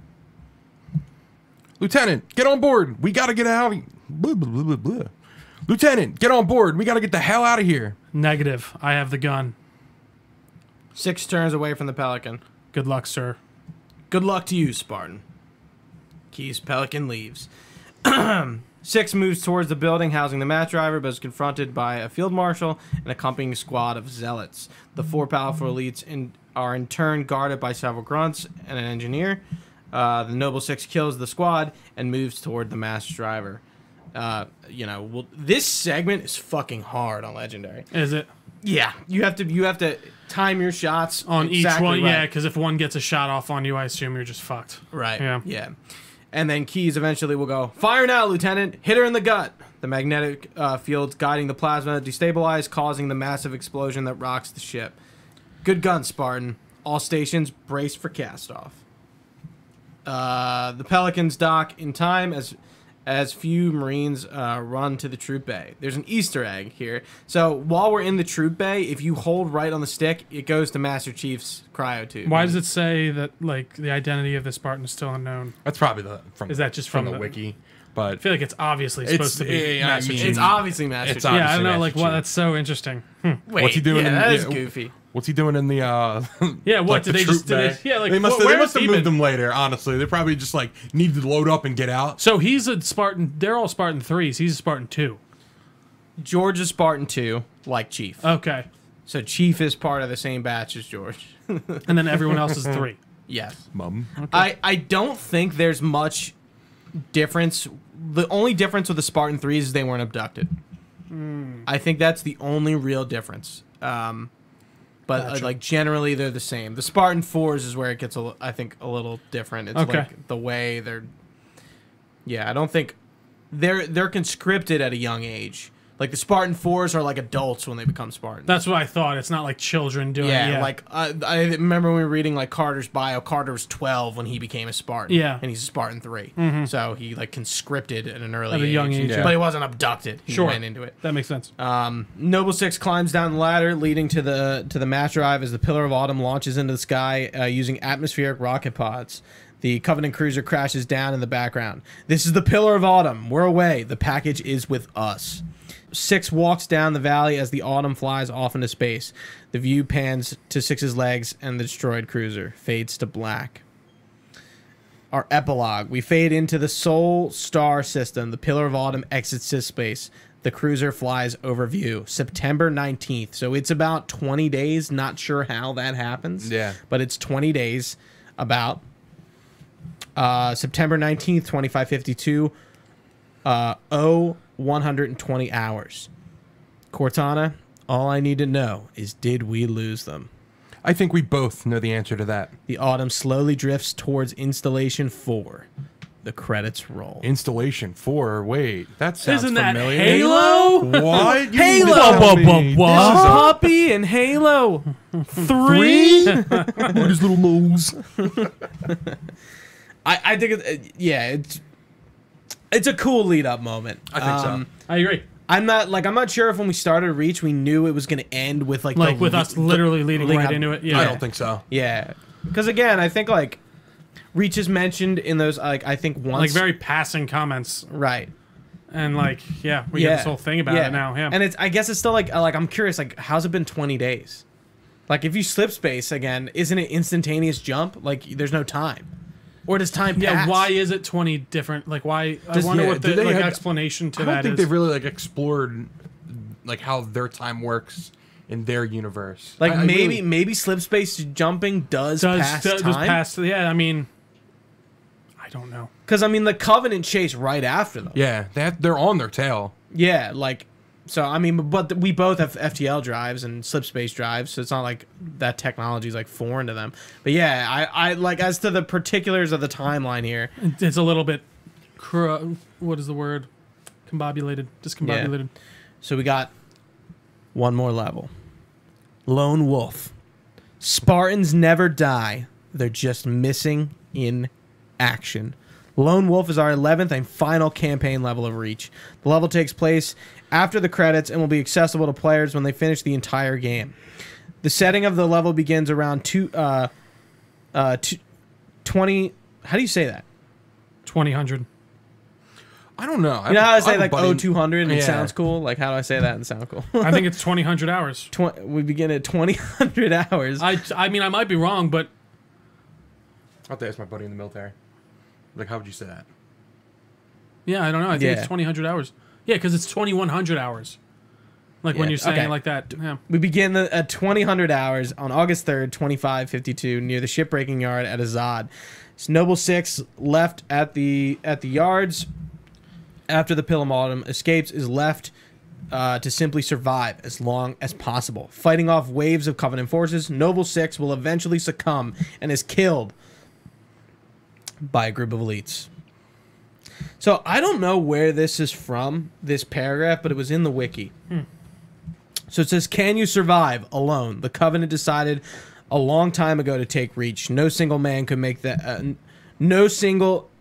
Speaker 3: Lieutenant, get on board. We gotta get out. Blah, blah, blah, blah, blah. Lieutenant, get on board. We gotta get the hell out of here.
Speaker 2: Negative. I have the gun.
Speaker 1: Six turns away from the Pelican.
Speaker 2: Good luck, sir.
Speaker 1: Good luck to you, Spartan. Keys' Pelican leaves. Six moves towards the building housing the mass driver, but is confronted by a field marshal and accompanying squad of zealots. The four powerful elites in, are in turn guarded by several grunts and an engineer. Uh, the Noble Six kills the squad and moves toward the mass driver. Uh, you know, well, this segment is fucking hard on Legendary.
Speaker 2: Is it?
Speaker 1: Yeah, you have to you have to time your shots
Speaker 2: On
Speaker 1: exactly
Speaker 2: each one?
Speaker 1: right.
Speaker 2: Yeah, because if one gets a shot off on you, I assume you're just fucked.
Speaker 1: Right.
Speaker 2: Yeah.
Speaker 1: Yeah. And then Keys eventually will go, fire now, Lieutenant. Hit her in the gut. The magnetic uh, fields guiding the plasma destabilize, causing the massive explosion that rocks the ship. Good gun, Spartan. All stations brace for cast off. Uh, the Pelicans dock in time as as few Marines uh, run to the troop bay. There's an Easter egg here. So while we're in the troop bay, if you hold right on the stick, it goes to Master Chief's cryo tube.
Speaker 2: Why does it say that like the identity of the Spartan is still unknown?
Speaker 3: That's probably the from.
Speaker 2: Is that just
Speaker 3: from,
Speaker 2: from
Speaker 3: the,
Speaker 2: the-
Speaker 3: wiki?
Speaker 2: I
Speaker 3: But
Speaker 2: feel like it's obviously supposed
Speaker 3: It's-
Speaker 2: to be
Speaker 3: yeah, I
Speaker 2: Master
Speaker 3: mean-
Speaker 2: Chief.
Speaker 1: It's obviously Master
Speaker 3: It's
Speaker 1: Chief.
Speaker 2: Yeah, I don't know.
Speaker 3: obviously
Speaker 2: Like,
Speaker 3: Master
Speaker 2: what?
Speaker 3: Chief.
Speaker 2: That's so interesting. Hmm.
Speaker 1: Wait,
Speaker 3: what's he doing
Speaker 1: Yeah,
Speaker 3: in-
Speaker 1: that is
Speaker 3: yeah,
Speaker 1: goofy.
Speaker 3: what's he doing in the? uh
Speaker 2: Yeah, what,
Speaker 3: like
Speaker 2: did
Speaker 3: the
Speaker 2: they
Speaker 3: troop
Speaker 2: just- did
Speaker 3: bay?
Speaker 2: they- yeah, like,
Speaker 3: they must
Speaker 2: wh-
Speaker 3: have,
Speaker 2: where
Speaker 3: they must
Speaker 2: has
Speaker 3: have
Speaker 2: he
Speaker 3: moved
Speaker 2: been?
Speaker 3: them later. Honestly, they probably just like needed to load up and get out.
Speaker 2: So he's a Spartan. They're all Spartan threes. He's a Spartan two.
Speaker 1: George is Spartan two, like Chief.
Speaker 2: Okay,
Speaker 1: So Chief is part of the same batch as George.
Speaker 2: and then everyone else is three.
Speaker 1: Yes.
Speaker 3: Mum.
Speaker 1: I, I don't think there's much difference. The only difference with the Spartan threes is they weren't abducted. I think that's the only real difference. Um, but uh,
Speaker 2: Gotcha.
Speaker 1: like generally they're the same. The Spartan fours is where it gets a, li- I think a little different. It's
Speaker 2: Okay.
Speaker 1: like the way they're. Yeah, I don't think they're they're conscripted at a young age. Like the Spartan fours are like adults when they become Spartans.
Speaker 2: That's what I thought. It's not like children doing.
Speaker 1: Yeah,
Speaker 2: it. Yeah,
Speaker 1: like uh, I remember when we were reading like Carter's bio. Carter was twelve when he became a Spartan.
Speaker 2: Yeah.
Speaker 1: and he's a Spartan three. So he like conscripted at an early
Speaker 2: At a
Speaker 1: age,
Speaker 2: young age,
Speaker 3: yeah.
Speaker 1: but he wasn't abducted. He
Speaker 2: Sure.
Speaker 1: went into it.
Speaker 2: that makes sense.
Speaker 1: Um, Noble Six climbs down the ladder leading to the to the mass drive as the Pillar of Autumn launches into the sky uh, using atmospheric rocket pods. The Covenant cruiser crashes down in the background. This is the Pillar of Autumn. We're away. The package is with us. Six walks down the valley as the Autumn flies off into space. The view pans to Six's legs and the destroyed cruiser fades to black. Our epilogue. We fade into the Sol Star system. The Pillar of Autumn exits this space. The cruiser flies over view. September nineteenth. So it's about twenty days. Not sure how that happens.
Speaker 3: Yeah.
Speaker 1: But it's twenty days about. Uh, September nineteenth, twenty-five fifty-two. Uh, oh, one hundred twenty hours. Cortana, all I need to know is did we lose them?
Speaker 3: I think we both know the answer to that.
Speaker 1: The Autumn slowly drifts towards installation four. The credits roll.
Speaker 3: Installation four. Wait, that sounds
Speaker 2: Isn't that
Speaker 3: familiar.
Speaker 2: Halo?
Speaker 3: What? You
Speaker 1: Halo!
Speaker 3: mean to tell
Speaker 2: Wha-
Speaker 3: me
Speaker 2: wha-
Speaker 3: this
Speaker 2: what?
Speaker 3: is a-
Speaker 1: Puppy and Halo three.
Speaker 3: What is little nose?
Speaker 1: I, I think it, yeah, it's it's a cool lead up moment.
Speaker 3: I think so.
Speaker 2: I agree.
Speaker 1: I'm not like I'm not sure if when we started Reach we knew it was going to end with like
Speaker 2: Like
Speaker 1: the,
Speaker 2: with
Speaker 1: le-
Speaker 2: us literally leading
Speaker 1: leading
Speaker 2: right
Speaker 1: up-
Speaker 2: into it. Yeah.
Speaker 3: I don't think so.
Speaker 1: yeah, because again I think like Reach is mentioned in those like I think once
Speaker 2: Like very passing comments,
Speaker 1: right.
Speaker 2: and like yeah, we
Speaker 1: yeah.
Speaker 2: get this whole thing about
Speaker 1: yeah.
Speaker 2: it now. Yeah.
Speaker 1: And it's I guess it's still like uh, like I'm curious like how's it been twenty days? Like if you slip space again, isn't it instantaneous jump? Like there's no time. Or does time
Speaker 2: yeah.
Speaker 1: pass?
Speaker 2: Why is it twenty different? Like why?
Speaker 1: Does-
Speaker 2: I wonder
Speaker 3: yeah,
Speaker 2: what
Speaker 3: do
Speaker 2: the
Speaker 3: they
Speaker 2: like,
Speaker 3: have-
Speaker 2: explanation to
Speaker 3: I don't
Speaker 2: that
Speaker 3: think
Speaker 2: is.
Speaker 3: they've really like explored like how their time works in their universe.
Speaker 1: Like
Speaker 3: I- I
Speaker 1: maybe
Speaker 3: really-
Speaker 1: maybe slip space jumping does,
Speaker 2: does
Speaker 1: pass
Speaker 2: does,
Speaker 1: time?
Speaker 2: does pass? Yeah. I mean, I don't know.
Speaker 1: Because I mean the Covenant chase right after them.
Speaker 3: yeah, they have, they're on their tail.
Speaker 1: Yeah, like so. I mean, but we both have F T L drives and slip space drives, so it's not like that technology is like foreign to them. But yeah, I, I like as to the particulars of the timeline here.
Speaker 2: It's a little bit. Cr- what is the word? Combobulated. Discombobulated.
Speaker 1: So we got one more level. Lone Wolf. Spartans never die. They're just missing in action. Lone Wolf is our eleventh and final campaign level of Reach. The level takes place after the credits and will be accessible to players when they finish the entire game. The setting of the level begins around two, uh, uh, two, twenty. How do you say that?
Speaker 2: Twenty hundred.
Speaker 3: I don't know.
Speaker 1: You know how I say like oh two hundred and it
Speaker 3: Yeah.
Speaker 1: sounds cool? Like how do I say that and sound cool?
Speaker 2: I think it's twenty hundred hours.
Speaker 1: Tw- we begin at twenty hundred hours.
Speaker 2: I I mean I might be wrong, but
Speaker 3: I'll have to ask my buddy in the military. Like, how would you say that?
Speaker 2: yeah, I don't know. I think
Speaker 1: Yeah.
Speaker 2: it's twenty hundred hours. Yeah, because it's twenty one hundred hours. Like when
Speaker 1: Yeah,
Speaker 2: you're saying
Speaker 1: okay.
Speaker 2: it like that. Yeah.
Speaker 1: We begin the, at twenty hundred hours on August third, twenty-five fifty-two, near the shipbreaking yard at Azad. Noble Six left at the at the yards after the Pillar of Autumn escapes is left uh, to simply survive as long as possible. Fighting off waves of Covenant forces, Noble Six will eventually succumb and is killed by a group of elites. So I don't know where this is from, this paragraph, but it was in the wiki. So it says, can you survive alone? The Covenant decided a long time ago to take Reach. No single man could make that. Uh, n- no single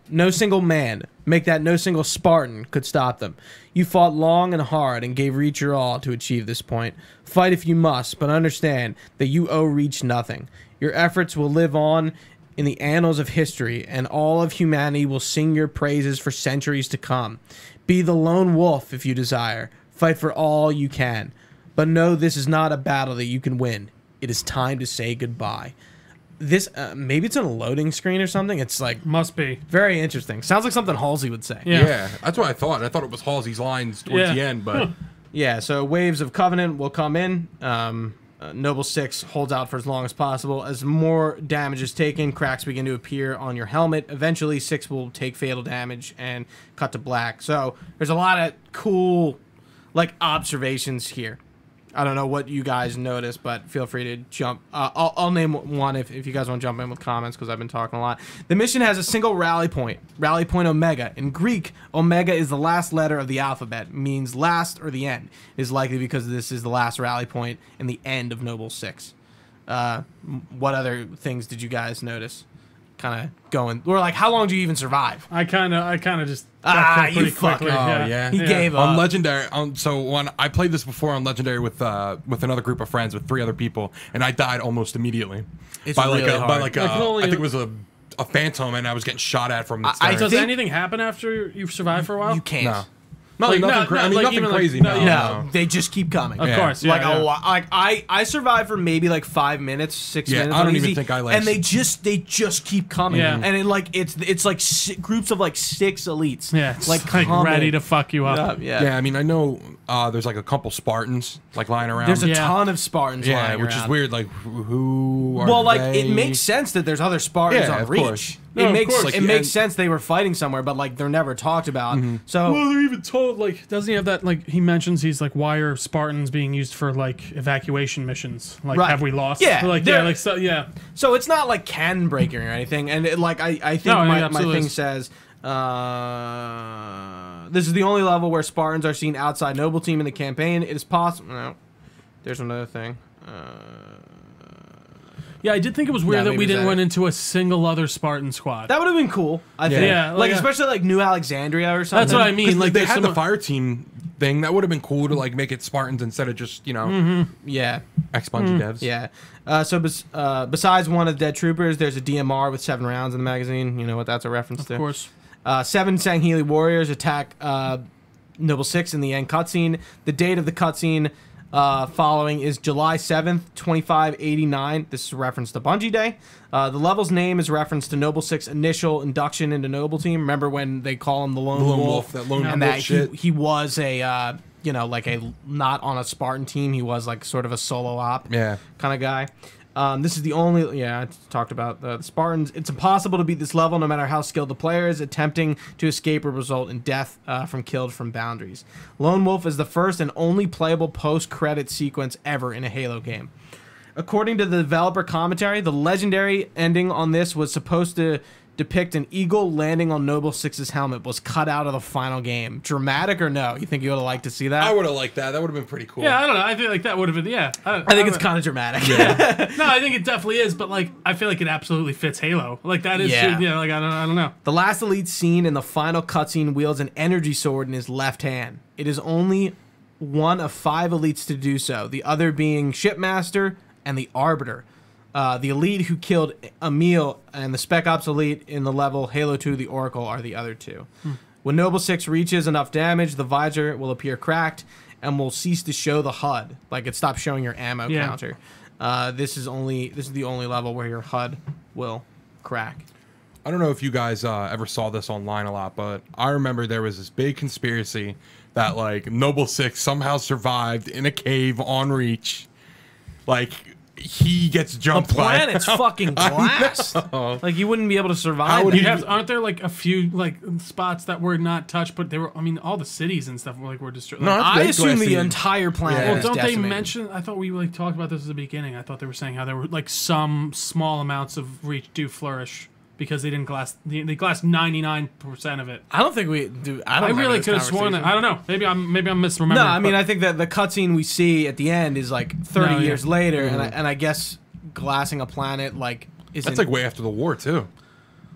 Speaker 1: No single man, make that no single Spartan, could stop them. You fought long and hard and gave Reach your all to achieve this point. Fight if you must, but understand that you owe Reach nothing. Your efforts will live on in the annals of history, and all of humanity will sing your praises for centuries to come. Be the lone wolf if you desire. Fight for all you can. But know this is not a battle that you can win. It is time to say goodbye. This, uh, maybe it's on a loading screen or something. It's like
Speaker 2: Must be.
Speaker 1: very interesting. Sounds like something Halsey would say.
Speaker 2: Yeah.
Speaker 3: Yeah, that's what I thought. I thought it was Halsey's lines towards
Speaker 2: Yeah.
Speaker 3: the end, but
Speaker 1: Yeah, so waves of Covenant will come in. Um, uh, Noble six holds out for as long as possible. As more damage is taken, cracks begin to appear on your helmet. Eventually, six will take fatal damage and cut to black. So there's a lot of cool, like, observations here. I don't know what you guys notice, but feel free to jump. Uh, I'll, I'll name one if, if you guys want to jump in with comments, because I've been talking a lot. The mission has a single rally point, rally point Omega. In Greek, Omega is the last letter of the alphabet, means last or the end. It is likely because this is the last rally point and the end of Noble six. Uh, m- what other things did you guys notice? Kind of going, or like, how long do you even survive?
Speaker 2: I kind of, I kind of just
Speaker 1: Ah,
Speaker 2: got killed pretty
Speaker 1: you fucking-
Speaker 2: quickly.
Speaker 3: oh yeah,
Speaker 1: He gave up.
Speaker 3: on Legendary. Um, so when I played this before on Legendary with uh, with another group of friends with three other people, and I died almost immediately.
Speaker 1: It's
Speaker 3: by like
Speaker 1: really
Speaker 3: a, by
Speaker 1: hard.
Speaker 3: like
Speaker 2: I
Speaker 3: a,
Speaker 2: can only-
Speaker 3: I think it was a a phantom, and I was getting shot at from the
Speaker 1: I- I
Speaker 3: stairs.
Speaker 2: Does
Speaker 1: think-
Speaker 2: anything happen after you've survived for a while?
Speaker 1: You can't.
Speaker 3: No. No,
Speaker 2: Like,
Speaker 3: nothing,
Speaker 2: no,
Speaker 3: cra-
Speaker 2: no,
Speaker 3: I mean,
Speaker 2: like,
Speaker 3: nothing
Speaker 2: even, like,
Speaker 3: crazy.
Speaker 2: no,
Speaker 3: no,
Speaker 1: No,
Speaker 3: no.
Speaker 1: they just keep coming.
Speaker 2: Of
Speaker 3: Yeah.
Speaker 2: course, yeah.
Speaker 1: like
Speaker 2: yeah.
Speaker 1: a lot. Like I, I survived for maybe like five minutes, six
Speaker 3: Yeah,
Speaker 1: minutes.
Speaker 3: I don't
Speaker 1: on
Speaker 3: even
Speaker 1: easy,
Speaker 3: think I
Speaker 1: And
Speaker 3: lasted.
Speaker 1: they just, they just keep coming.
Speaker 2: Yeah.
Speaker 1: And it like it's, it's like si- groups of like six elites.
Speaker 2: Yeah, it's
Speaker 1: like,
Speaker 2: like,
Speaker 1: coming
Speaker 2: ready to fuck you up.
Speaker 1: up. Yeah.
Speaker 3: Yeah, I mean, I know uh, there's like a couple Spartans like lying around.
Speaker 1: There's a
Speaker 2: Yeah.
Speaker 1: ton of Spartans.
Speaker 3: yeah,
Speaker 1: lying
Speaker 3: which is
Speaker 1: around.
Speaker 3: weird. Like, wh- who? Are
Speaker 1: Well, like
Speaker 3: they?
Speaker 1: it makes sense that there's other Spartans
Speaker 3: Yeah,
Speaker 1: on
Speaker 3: of
Speaker 1: Reach.
Speaker 3: course.
Speaker 2: No,
Speaker 1: it
Speaker 2: of
Speaker 1: makes
Speaker 2: course.
Speaker 3: Like,
Speaker 1: it
Speaker 3: yeah,
Speaker 1: makes
Speaker 3: and-
Speaker 1: sense they were fighting somewhere, but like they're never talked about. So
Speaker 2: Well, they're even told, like, doesn't he have that, like, he mentions he's like, why are Spartans being used for, like, evacuation missions? Like,
Speaker 1: Right.
Speaker 2: have we lost?
Speaker 1: Yeah,
Speaker 2: Like,
Speaker 1: they're-
Speaker 2: yeah, like, so, yeah.
Speaker 1: So it's not like canon breaking or anything. And it, like I, I think
Speaker 2: No, it
Speaker 1: my, my
Speaker 2: absolutely
Speaker 1: thing
Speaker 2: is.
Speaker 1: says uh, this is the only level where Spartans are seen outside Noble Team in the campaign. It is possible. No, there's another thing. Uh,
Speaker 2: Yeah, I did think it was weird
Speaker 1: Yeah,
Speaker 2: that
Speaker 1: maybe
Speaker 2: we didn't
Speaker 1: that-
Speaker 2: run into a single other Spartan squad.
Speaker 1: that would have been cool. I think.
Speaker 2: Yeah,
Speaker 1: like,
Speaker 2: like, uh,
Speaker 1: especially like New Alexandria or something.
Speaker 2: That's what I mean.
Speaker 3: 'Cause
Speaker 2: Like,
Speaker 3: they
Speaker 2: there's
Speaker 3: had
Speaker 2: some
Speaker 3: the fire team thing. That would have been cool to like make it Spartans instead of just you know
Speaker 1: Yeah.
Speaker 3: ex Bungie devs.
Speaker 1: Yeah. Uh, so bes- uh, besides one of the dead troopers, there's a D M R with seven rounds in the magazine. You know what that's a reference to?
Speaker 2: Of course.
Speaker 1: Uh, seven Sangheili warriors attack uh, Noble Six in the end cutscene. The date of the cutscene uh, following is July seventh, twenty-five eighty-nine. This is a reference to Bungie Day. Uh, the level's name is reference to Noble Six initial induction into Noble Team. Remember when they call him the Lone,
Speaker 3: The Lone
Speaker 1: Wolf?
Speaker 3: Wolf, that Lone
Speaker 1: and
Speaker 3: Wolf
Speaker 1: that he,
Speaker 3: shit.
Speaker 1: he was a, uh, you know, like a, not on a Spartan team. He was like sort of a solo op
Speaker 3: Yeah.
Speaker 1: kind of guy. Um, this is the only, yeah, I talked about the, the Spartans. It's impossible to beat this level no matter how skilled the player is. Attempting to escape will result in death uh, from killed from boundaries. Lone Wolf is the first and only playable post-credit sequence ever in a Halo game. According to the developer commentary, the legendary ending on this was supposed to depict an eagle landing on Noble Six's helmet, was cut out of the final game. Dramatic or no? You think you would have liked to see that?
Speaker 3: I would have liked that. That would have been pretty cool.
Speaker 2: Yeah, I don't know. I feel like that would have been, yeah. I,
Speaker 1: I think it's kind of dramatic. Yeah.
Speaker 2: No, I think it definitely is, but, like, I feel like it absolutely fits Halo. Like, that is,
Speaker 1: Yeah.
Speaker 2: yeah, like, I don't, I don't know.
Speaker 1: The last elite scene in the final cutscene wields an energy sword in his left hand. It is only one of five elites to do so, the other being Shipmaster and the Arbiter. Uh, the elite who killed Emil and the Spec Ops elite in the level Halo two, the Oracle, are the other two.
Speaker 2: Hmm.
Speaker 1: When Noble six reaches enough damage, the visor will appear cracked and will cease to show the H U D. Like, it stops showing your ammo
Speaker 2: Yeah.
Speaker 1: counter. Uh, this is only this is the only level where your H U D will crack.
Speaker 3: I don't know if you guys uh, ever saw this online a lot, but I remember there was this big conspiracy that like Noble Six somehow survived in a cave on Reach. Like he gets
Speaker 1: The
Speaker 3: jumped by
Speaker 1: planet's fucking glass. Like, you wouldn't be able to survive.
Speaker 3: How would
Speaker 1: that.
Speaker 2: You
Speaker 3: you-
Speaker 2: have, aren't there like a few like spots that were not touched, but they were? I mean, all the cities and stuff were like were destroyed.
Speaker 3: No,
Speaker 2: Like,
Speaker 3: that's
Speaker 1: I
Speaker 3: big
Speaker 1: assume the
Speaker 3: glassy.
Speaker 1: entire planet.
Speaker 3: Yeah.
Speaker 2: well,
Speaker 1: is
Speaker 2: don't they
Speaker 1: decimated.
Speaker 2: mention? I thought we like talked about this at the beginning. I thought they were saying how there were like some small amounts of Reach do flourish because they didn't glass. They, they glassed ninety nine percent of it.
Speaker 1: I don't think we do. I
Speaker 2: I
Speaker 1: don't.
Speaker 2: really
Speaker 1: could
Speaker 2: could have sworn that. I don't know. Maybe I'm maybe I'm misremembering.
Speaker 1: No, I mean,
Speaker 2: but-
Speaker 1: I think that the cutscene we see at the end is like thirty
Speaker 2: No, yeah.
Speaker 1: years later, and I, and I guess glassing a planet like isn't.
Speaker 3: That's like way after the war too.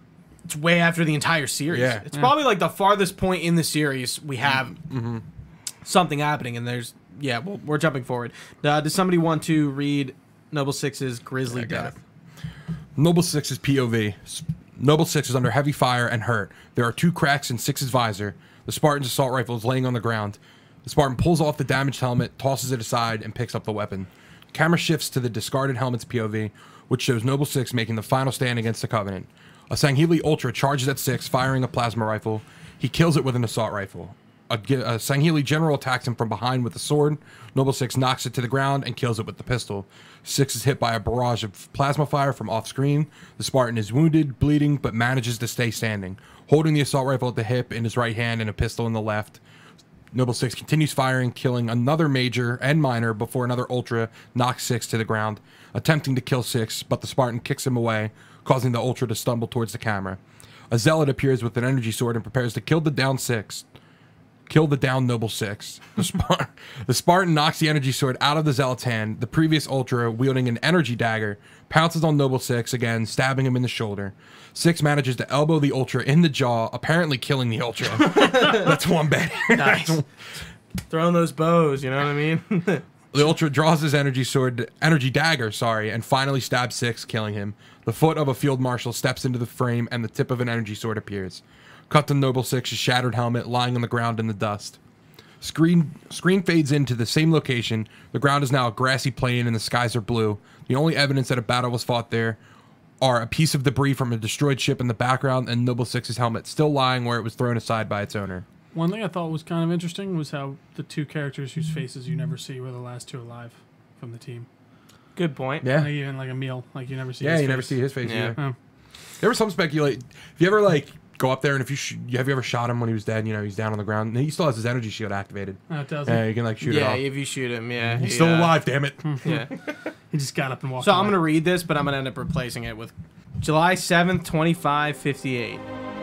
Speaker 1: it's way after the entire series.
Speaker 3: Yeah.
Speaker 1: It's
Speaker 2: Yeah.
Speaker 1: probably like the farthest point in the series we have something happening, and there's yeah. Well, we're jumping forward. Uh, does somebody want to read Noble Six's grisly
Speaker 3: I got
Speaker 1: death?
Speaker 3: Noble Six's P O V. S- Noble Six is under heavy fire and hurt. There are two cracks in Six's visor. The Spartan's assault rifle is laying on the ground. The Spartan pulls off the damaged helmet, tosses it aside, and picks up the weapon. Camera shifts to the discarded helmet's P O V, which shows Noble Six making the final stand against the Covenant. A Sangheili Ultra charges at Six, firing a plasma rifle. He kills it with an assault rifle. A, G- a Sangheili general attacks him from behind with a sword. Noble Six knocks it to the ground and kills it with the pistol. Six is hit by a barrage of plasma fire from off screen. The Spartan is wounded, bleeding, but manages to stay standing, holding the assault rifle at the hip in his right hand and a pistol in the left. Noble Six continues firing, killing another major and minor before another Ultra knocks Six to the ground, attempting to kill Six, but the Spartan kicks him away, causing the Ultra to stumble towards the camera. A Zealot appears with an energy sword and prepares to kill the down Six. Kill the down Noble Six. The, Spar- the Spartan knocks the energy sword out of the Zealot's hand. The previous Ultra, wielding an energy dagger, pounces on Noble Six again, stabbing him in the shoulder. Six manages to elbow the Ultra in the jaw, apparently killing the Ultra. That's one bad.
Speaker 1: Nice. Throwing those bows, you know what I mean?
Speaker 3: The Ultra draws his energy sword, energy dagger, sorry, and finally stabs Six, killing him. The foot of a field marshal steps into the frame, and the tip of an energy sword appears. Cut to Noble Six's shattered helmet, lying on the ground in the dust. Screen screen fades into the same location. The ground is now a grassy plain, and the skies are blue. The only evidence that a battle was fought there are a piece of debris from a destroyed ship in the background, and Noble Six's helmet still lying where it was thrown aside by its owner.
Speaker 2: One thing I thought was kind of interesting was how the two characters whose faces you never see were the last two alive from the team.
Speaker 1: Good point.
Speaker 3: Yeah,
Speaker 2: Like even like a meal, like you never see.
Speaker 3: yeah,
Speaker 2: his
Speaker 3: you
Speaker 2: face.
Speaker 3: never see his face
Speaker 1: Yeah.
Speaker 3: either.
Speaker 2: Oh.
Speaker 3: There was some speculate. If you ever like go up there and if you sh- have you ever shot him when he was dead? You know he's down on the ground. He still has his energy shield activated.
Speaker 2: Oh, it does.
Speaker 3: Yeah, you can like shoot
Speaker 1: Yeah,
Speaker 3: it off.
Speaker 1: if you shoot him, yeah.
Speaker 3: He's
Speaker 1: he,
Speaker 3: still
Speaker 1: uh,
Speaker 3: alive. Damn it.
Speaker 1: Yeah.
Speaker 2: He just got up and walked.
Speaker 1: So I'm
Speaker 2: away.
Speaker 1: gonna read this, but I'm gonna end up replacing it with July seventh, twenty-five fifty-eight.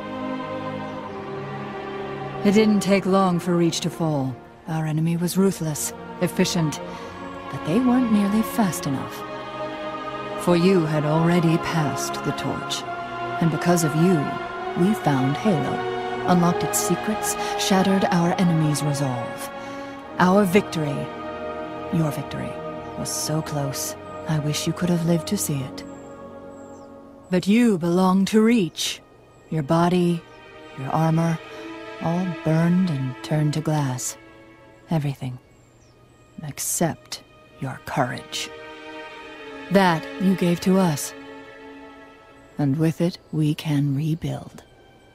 Speaker 4: It didn't take long for Reach to fall. Our enemy was ruthless, efficient, but they weren't nearly fast enough. For you had already passed the torch, and because of you, we found Halo, unlocked its secrets, shattered our enemy's resolve. Our victory, your victory, was so close. I wish you could have lived to see it. But you belong to Reach. Your body, your armor, all burned and turned to glass. Everything. Except your courage. That you gave to us. And with it, we can rebuild.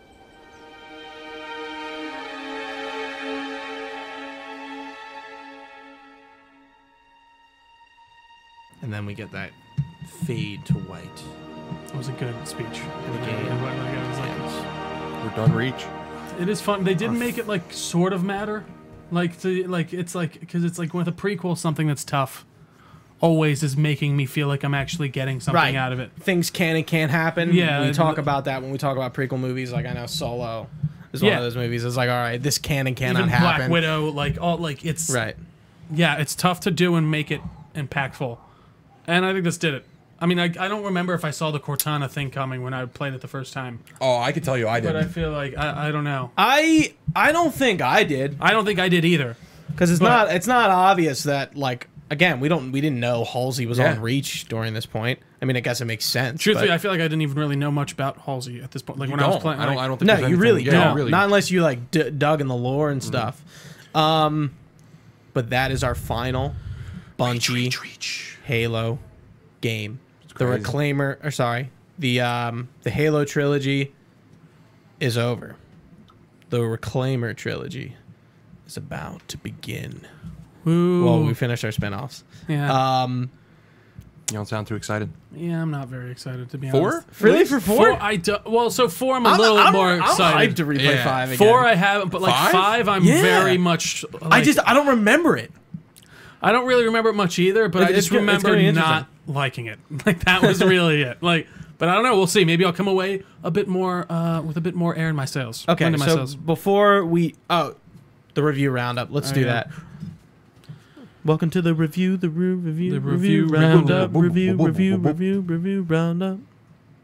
Speaker 1: And then we get that fade to white.
Speaker 2: It was a good speech.
Speaker 1: In the game.
Speaker 2: It was- it was like-
Speaker 3: We're done. Reach.
Speaker 2: It is fun. They didn't make it like sort of matter, like to like it's like because it's like with a prequel, something that's tough always is making me feel like I'm actually getting something
Speaker 1: Right.
Speaker 2: out of it.
Speaker 1: Things can and can't happen.
Speaker 2: Yeah,
Speaker 1: We talk
Speaker 2: th-
Speaker 1: about that when we talk about prequel movies. Like I know Solo is one
Speaker 2: Yeah.
Speaker 1: of those movies. It's like, all right, this can and cannot
Speaker 2: Even
Speaker 1: happen.
Speaker 2: Black Widow, like all like it's
Speaker 1: Right.
Speaker 2: yeah, it's tough to do and make it impactful, and I think this did it. I mean, I, I don't remember if I saw the Cortana thing coming when I played it the first time,
Speaker 3: Oh, I can tell you, I
Speaker 2: but I
Speaker 3: didn't.
Speaker 2: feel like I, I don't know.
Speaker 1: I I don't think I did
Speaker 2: I don't think I did either.
Speaker 1: because it's
Speaker 2: But-
Speaker 1: not it's not obvious that like again we don't we didn't know Halsey was
Speaker 3: Yeah.
Speaker 1: on Reach during this point. I mean, I guess it makes sense.
Speaker 2: Truthfully,
Speaker 1: but-
Speaker 2: I feel like I didn't even really know much about Halsey at this point. Like
Speaker 3: You
Speaker 2: when I was
Speaker 3: don't.
Speaker 2: playing,
Speaker 3: I don't.
Speaker 2: like-
Speaker 3: I don't think.
Speaker 1: no,
Speaker 3: there's
Speaker 1: you
Speaker 3: anything-
Speaker 1: really
Speaker 3: yeah,
Speaker 1: don't.
Speaker 3: Really.
Speaker 1: Not unless you like d- dug in the lore and stuff. Um, but that is our final Bungie
Speaker 3: Reach, reach.
Speaker 1: Halo game. The
Speaker 3: crazy.
Speaker 1: Reclaimer, or sorry, the um the Halo trilogy is over. The Reclaimer trilogy is about to begin.
Speaker 2: Ooh.
Speaker 1: Well, we finished our spinoffs.
Speaker 2: yeah.
Speaker 1: Um,
Speaker 3: You don't sound too excited.
Speaker 2: Yeah, I'm not very excited to be
Speaker 3: Four?
Speaker 2: honest.
Speaker 1: really for four?
Speaker 2: I do, well, so four I'm a
Speaker 1: I'm,
Speaker 2: little
Speaker 1: I'm,
Speaker 2: more
Speaker 1: I'm
Speaker 2: excited.
Speaker 1: hyped to replay
Speaker 3: Yeah.
Speaker 1: five again.
Speaker 2: Four I haven't, but like
Speaker 3: Five?
Speaker 2: five, I'm
Speaker 1: Yeah.
Speaker 2: very much.
Speaker 1: I
Speaker 2: like-
Speaker 1: just I don't remember it.
Speaker 2: I don't really remember it much either, but
Speaker 1: It-
Speaker 2: I
Speaker 1: it's
Speaker 2: just
Speaker 1: go- it's
Speaker 2: remember
Speaker 1: gonna be
Speaker 2: not liking it. Like that was really it. Like, but I don't know. We'll see. Maybe I'll come away a bit more uh, with a bit more air in my sails.
Speaker 1: Okay,
Speaker 2: Wind in my
Speaker 1: so
Speaker 2: sails.
Speaker 1: before we oh, the review roundup. Let's
Speaker 2: Oh,
Speaker 1: do
Speaker 2: yeah.
Speaker 1: that. Welcome to the review, the re- review,
Speaker 2: The
Speaker 1: review
Speaker 2: review
Speaker 1: roundup,
Speaker 3: roundup.
Speaker 1: review, review, review, review roundup.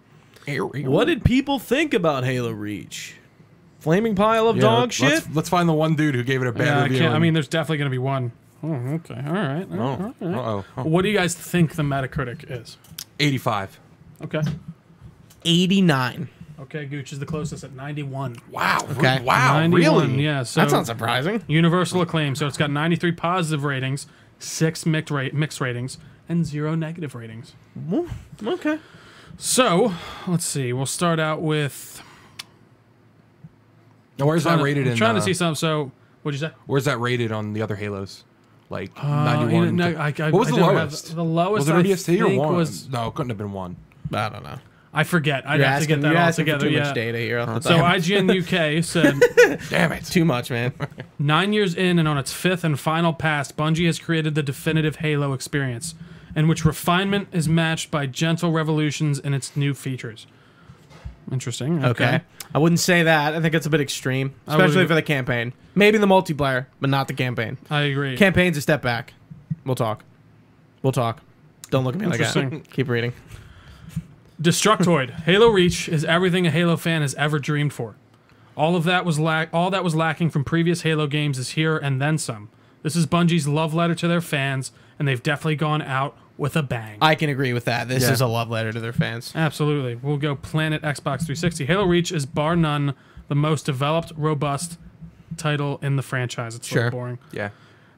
Speaker 1: What did people think about Halo Reach? Flaming pile of
Speaker 3: Yeah,
Speaker 1: dog
Speaker 3: let's,
Speaker 1: shit?
Speaker 3: Let's find the one dude who gave it a bad
Speaker 2: Yeah, I,
Speaker 3: review.
Speaker 2: can't, I
Speaker 3: and-
Speaker 2: mean, there's definitely going to be one. Oh, okay. All right. All
Speaker 3: oh,
Speaker 2: right. All right.
Speaker 3: uh-oh. Oh.
Speaker 2: What do you guys think the Metacritic is?
Speaker 3: eighty-five.
Speaker 2: Okay.
Speaker 1: eighty-nine.
Speaker 2: Okay, Gooch is the closest at ninety-one.
Speaker 3: Wow.
Speaker 1: Okay.
Speaker 3: Wow.
Speaker 2: ninety-one,
Speaker 3: Really?
Speaker 2: Yeah. So
Speaker 1: That's not surprising.
Speaker 2: universal acclaim. So it's got ninety-three positive ratings, six mixed, rate, mixed ratings, and zero negative ratings.
Speaker 1: Okay.
Speaker 2: So let's see. We'll start out with.
Speaker 3: Now, where's that
Speaker 2: trying to-
Speaker 3: rated
Speaker 2: I'm
Speaker 3: in?
Speaker 2: trying
Speaker 3: uh,
Speaker 2: to see something. So what'd you say?
Speaker 3: Where's that rated on the other Halos? Like
Speaker 2: Uh,
Speaker 3: ninety-one.
Speaker 2: you know, no, I, I,
Speaker 3: what was
Speaker 2: I
Speaker 3: the
Speaker 2: don't have-
Speaker 3: lowest?
Speaker 2: the lowest
Speaker 3: Was it
Speaker 2: I
Speaker 3: O D S T or
Speaker 2: think
Speaker 3: one?
Speaker 2: was.
Speaker 3: No, it couldn't have been one.
Speaker 1: I don't know.
Speaker 2: I forget. I'd
Speaker 1: You're
Speaker 2: have
Speaker 1: asking,
Speaker 2: to get that
Speaker 1: you're
Speaker 2: all
Speaker 1: asking
Speaker 2: together.
Speaker 1: for too
Speaker 2: yeah.
Speaker 1: much data here. Off the
Speaker 2: So
Speaker 1: top.
Speaker 2: I G N U K said
Speaker 3: Damn it.
Speaker 1: Too much, man.
Speaker 2: nine years in and on its fifth and final pass, Bungie has created the definitive Halo experience, in which refinement is matched by gentle revolutions in its new features. Interesting. Okay.
Speaker 1: Okay. I wouldn't say that. I think it's a bit extreme,
Speaker 2: I would
Speaker 1: especially
Speaker 2: agree.
Speaker 1: for the campaign. Maybe the multiplayer, but not the campaign.
Speaker 2: I agree.
Speaker 1: Campaign's a step back. We'll talk. We'll talk. Don't look at me like that.
Speaker 2: Interesting.
Speaker 1: Keep reading.
Speaker 2: Destructoid. Halo Reach is everything a Halo fan has ever dreamed for. All of that was lack all that was lacking from previous Halo games is here and then some. This is Bungie's love letter to their fans, and they've definitely gone out with a bang.
Speaker 1: I can agree with that. This
Speaker 3: Yeah.
Speaker 1: is a love letter to their fans.
Speaker 2: Absolutely. We'll go Planet Xbox three sixty. Halo Reach is bar none the most developed, robust title in the franchise. It's a
Speaker 1: Sure.
Speaker 2: little boring.
Speaker 3: Yeah.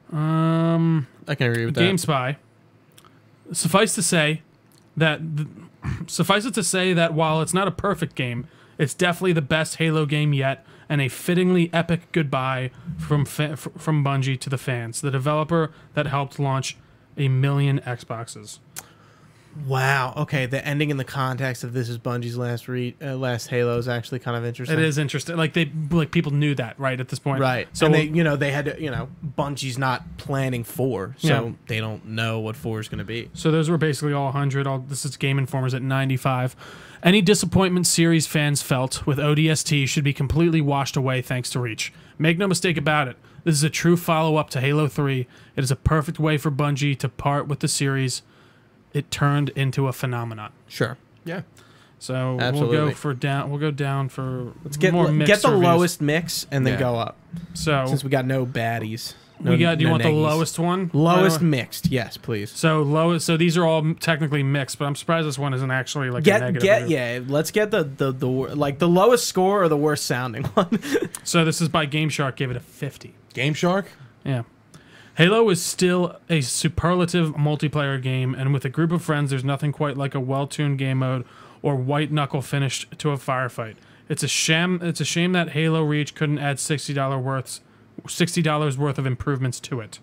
Speaker 2: Um,
Speaker 1: I can agree with that.
Speaker 2: GameSpy. Suffice to say that th- suffice it to say that while it's not a perfect game, it's definitely the best Halo game yet, and a fittingly epic goodbye from fa- f- from Bungie to the fans, the developer that helped launch a million Xboxes.
Speaker 1: Wow. Okay, the ending in the context of this is Bungie's last re- uh, last Halo is actually kind of interesting.
Speaker 2: It is interesting. Like they like people knew that right at this point.
Speaker 1: Right.
Speaker 2: So
Speaker 1: So they, you know, they had to, you know, Bungie's not planning four, so
Speaker 2: Yeah.
Speaker 1: they don't know what four is going to be.
Speaker 2: So those were basically all one hundred. All this is Game Informer's at ninety-five. Any disappointment series fans felt with O D S T should be completely washed away thanks to Reach. Make no mistake about it. This is a true follow-up to Halo three. It is a perfect way for Bungie to part with the series. It turned into a phenomenon.
Speaker 1: Sure.
Speaker 3: Yeah.
Speaker 2: So we'll
Speaker 1: Absolutely.
Speaker 2: go for down. We'll go down for
Speaker 1: Let's get
Speaker 2: more mixed
Speaker 1: get the
Speaker 2: reviews.
Speaker 1: lowest mix and then
Speaker 3: Yeah.
Speaker 1: go up.
Speaker 2: So
Speaker 1: Since we got no baddies. No,
Speaker 2: we got. Do you
Speaker 1: no
Speaker 2: want the
Speaker 1: neggies.
Speaker 2: lowest one?
Speaker 1: Lowest
Speaker 2: By the way?
Speaker 1: mixed, yes, please.
Speaker 2: So lowest. So these are all technically mixed, but I'm surprised this one isn't actually like a
Speaker 1: Get
Speaker 2: negative.
Speaker 1: get
Speaker 2: review.
Speaker 1: yeah. Let's get the, the the wor- like the lowest score or the worst sounding one.
Speaker 2: So this is by GameShark. Gave it a fifty.
Speaker 3: Game Shark?
Speaker 2: Yeah. Halo is still a superlative multiplayer game, and with a group of friends, there's nothing quite like a well-tuned game mode or white knuckle finish to a firefight. It's a sham. It's a shame that Halo Reach couldn't add sixty dollars worth, sixty dollars worth of improvements to it.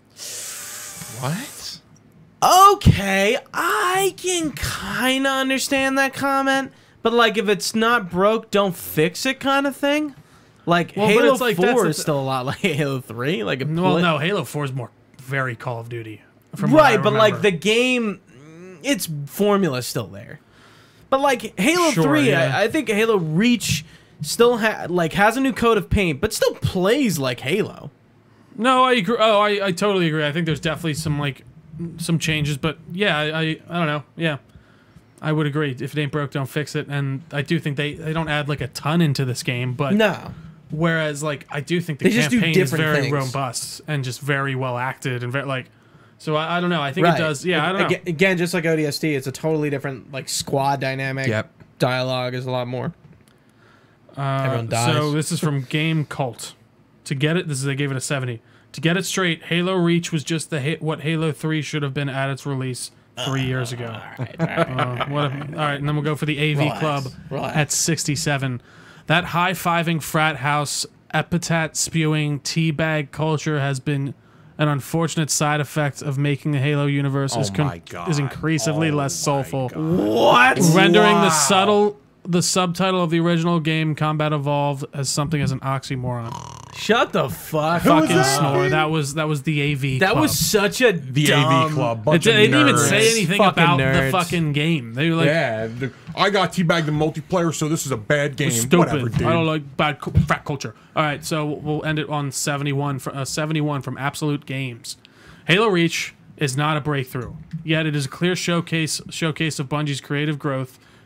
Speaker 3: What?
Speaker 1: Okay, I can kind of understand that comment, but like if it's not broke, don't fix it kind of thing. Like
Speaker 2: Well, but
Speaker 1: Halo
Speaker 2: it's like, that's
Speaker 1: four
Speaker 2: the
Speaker 1: is
Speaker 2: th-
Speaker 1: still a lot like Halo three. Like it
Speaker 2: Well,
Speaker 1: pla-
Speaker 2: no, Halo four is more very Call of Duty. From what I
Speaker 1: right, but like
Speaker 2: remember.
Speaker 1: the game, mm, its formula's still there. But like Halo
Speaker 2: Sure,
Speaker 1: three,
Speaker 2: yeah.
Speaker 1: I, I think Halo Reach still ha- like has a new coat of paint, but still plays like Halo.
Speaker 2: No, I agree. Oh, I, I totally agree. I think there's definitely some like some changes, but yeah, I, I I don't know. Yeah, I would agree. If it ain't broke, don't fix it. And I do think they they don't add like a ton into this game, but
Speaker 1: No,
Speaker 2: whereas like I do think the
Speaker 1: They just do
Speaker 2: campaign is
Speaker 1: different
Speaker 2: very
Speaker 1: things.
Speaker 2: robust and just very well acted and very like. So I, I don't know. I think
Speaker 1: right.
Speaker 2: it does. Yeah, I don't know.
Speaker 1: Again, again, just like O D S T, it's a totally different like squad dynamic.
Speaker 3: Yep.
Speaker 1: Dialogue is a lot more.
Speaker 2: Uh,
Speaker 1: Everyone dies.
Speaker 2: So this is from Game Cult. To get it, this is they gave it a seventy. To get it straight, Halo Reach was just the hit what Halo three should have been at its release three years ago. Uh, what a- all right, and then we'll go for the A V
Speaker 1: Relax,
Speaker 2: Club
Speaker 1: relax.
Speaker 2: at sixty-seven. That high-fiving frat house epithet spewing teabag culture has been an unfortunate side effect of making the Halo universe
Speaker 3: Oh
Speaker 2: is, con-
Speaker 3: my God.
Speaker 2: is increasingly
Speaker 3: Oh
Speaker 2: less
Speaker 3: my
Speaker 2: soulful.
Speaker 1: What?
Speaker 2: Rendering the subtle the subtitle of the original game, Combat Evolved, as something as an oxymoron.
Speaker 1: Shut the fuck.
Speaker 2: Fucking
Speaker 1: up.
Speaker 2: snore. That was that was the A V.
Speaker 1: That
Speaker 2: Club.
Speaker 1: was such a
Speaker 3: The
Speaker 1: dumb,
Speaker 3: A V Club.
Speaker 2: It,
Speaker 3: Bunch
Speaker 2: they
Speaker 3: of
Speaker 2: didn't even
Speaker 3: nerds.
Speaker 2: say anything
Speaker 1: Fucking
Speaker 2: about
Speaker 1: nerds.
Speaker 2: the fucking game. They were like,
Speaker 3: Yeah, the- I got teabagged in multiplayer, so this is a bad game.
Speaker 2: stupid.
Speaker 3: Whatever, dude.
Speaker 2: I don't like bad cu- frat culture. All right, so we'll end it on seventy-one. For, uh, seventy-one from Absolute Games. Halo Reach is not a breakthrough, yet it is a clear showcase showcase of Bungie's creative growth.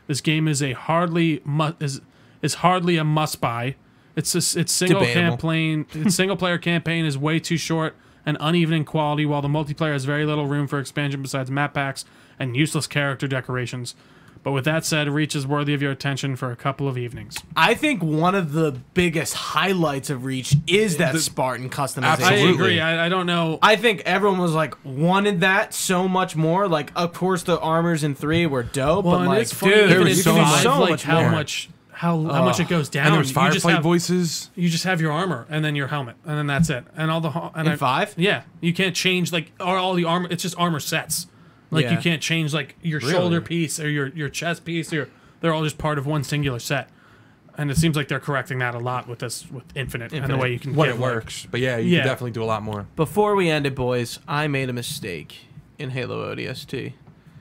Speaker 2: This game is a hardly mu- is is hardly a must buy. It's a, its single
Speaker 1: Debatable.
Speaker 2: campaign. Its single player campaign is way too short and uneven in quality, while the multiplayer has very little room for expansion besides map packs and useless character decorations. But with that said, Reach is worthy of your attention for a couple of evenings.
Speaker 1: I think one of the biggest highlights of Reach is that Spartan customization.
Speaker 2: I
Speaker 3: Absolutely.
Speaker 2: agree. I, I don't know.
Speaker 1: I think everyone was like wanted that so much more. Like, of course, the armors in three were dope,
Speaker 2: Well,
Speaker 1: but
Speaker 2: and
Speaker 1: like,
Speaker 2: it's funny,
Speaker 1: dude,
Speaker 2: even
Speaker 3: there
Speaker 2: in
Speaker 3: was
Speaker 1: you
Speaker 3: so
Speaker 1: can do
Speaker 2: five,
Speaker 3: much-
Speaker 2: like
Speaker 1: much
Speaker 2: how
Speaker 1: more.
Speaker 2: much how how much it goes down.
Speaker 3: And there was
Speaker 2: You just
Speaker 3: Fireflight
Speaker 2: have-
Speaker 3: voices.
Speaker 2: You just have your armor and then your helmet, and then that's it. And all the ho- and
Speaker 1: In
Speaker 2: I-
Speaker 1: five?
Speaker 2: yeah, you can't change like all, all the armor. It's just armor sets. Like
Speaker 1: Yeah.
Speaker 2: you can't change like your
Speaker 3: Really?
Speaker 2: shoulder piece or your your chest piece. Or they're all just part of one singular set. And it seems like they're correcting that a lot with this with Infinite, and the
Speaker 1: Infinite.
Speaker 2: way you can
Speaker 3: When
Speaker 2: get,
Speaker 3: it
Speaker 2: like-
Speaker 3: works. But yeah, you
Speaker 2: Yeah.
Speaker 3: can definitely do a lot more.
Speaker 1: Before we end it, boys, I made a mistake in Halo O D S T.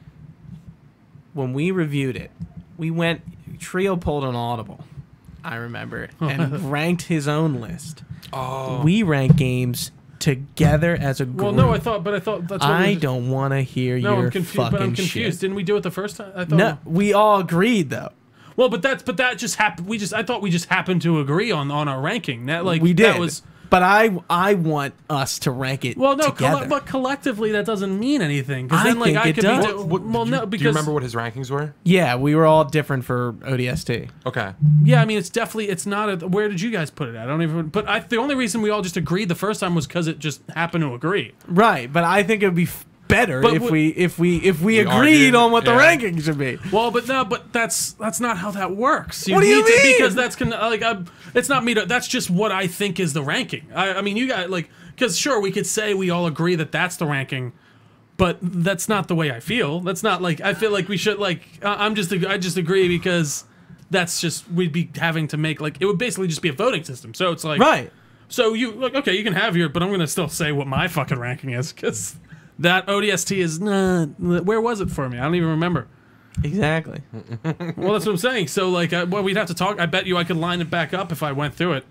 Speaker 1: When we reviewed it, we went Trio pulled an audible. I remember and ranked his own list.
Speaker 3: Oh.
Speaker 1: We rank games together as a group.
Speaker 2: Well, no, I thought, but I thought that's what we
Speaker 1: I
Speaker 2: just-
Speaker 1: don't want to hear
Speaker 2: No,
Speaker 1: your
Speaker 2: I'm confused.
Speaker 1: fucking
Speaker 2: But I'm confused.
Speaker 1: shit.
Speaker 2: Didn't we do it the first time? I thought.
Speaker 1: No, we all agreed though.
Speaker 2: Well, but that's but that just happened. We just I thought we just happened to agree on on our ranking. That like
Speaker 1: We did.
Speaker 2: That was
Speaker 1: But I I want us to rank it
Speaker 2: well, no,
Speaker 1: together.
Speaker 2: colle- but collectively that doesn't mean anything. 'Cause
Speaker 1: I
Speaker 2: then, like,
Speaker 1: think
Speaker 2: I
Speaker 1: it
Speaker 2: could
Speaker 1: does.
Speaker 2: Be,
Speaker 3: What-
Speaker 2: well,
Speaker 3: do
Speaker 2: no,
Speaker 3: you,
Speaker 2: because
Speaker 3: do you remember what his rankings were?
Speaker 1: Yeah, we were all different for O D S T.
Speaker 3: Okay.
Speaker 2: yeah, I mean, it's definitely it's not. A, where did you guys put it? I don't even. But I the only reason we all just agreed the first time was because it just happened to agree.
Speaker 1: Right, but I think it would be f- better
Speaker 2: But
Speaker 1: if
Speaker 2: what-
Speaker 1: we if we if we,
Speaker 3: We
Speaker 1: agreed
Speaker 3: argued,
Speaker 1: on what the
Speaker 3: yeah.
Speaker 1: ranking should be.
Speaker 2: Well, but no, but that's that's not how that works.
Speaker 1: What do you
Speaker 2: need to-
Speaker 1: mean?
Speaker 2: Because that's con- like I'm, it's not me. To, that's just what I think is the ranking. I, I mean, you got like because sure we could say we all agree that that's the ranking, but that's not the way I feel. That's not like I feel like we should like uh, I'm just I just agree because that's just we'd be having to make like it would basically just be a voting system. So it's like
Speaker 1: Right.
Speaker 2: So you like okay, you can have your, but I'm gonna still say what my fucking ranking is because that O D S T is not. Where was it for me? I don't even remember.
Speaker 1: Exactly.
Speaker 2: Well, that's what I'm saying. So, like, uh, well, we'd have to talk. I bet you I could line it back up if I went through it.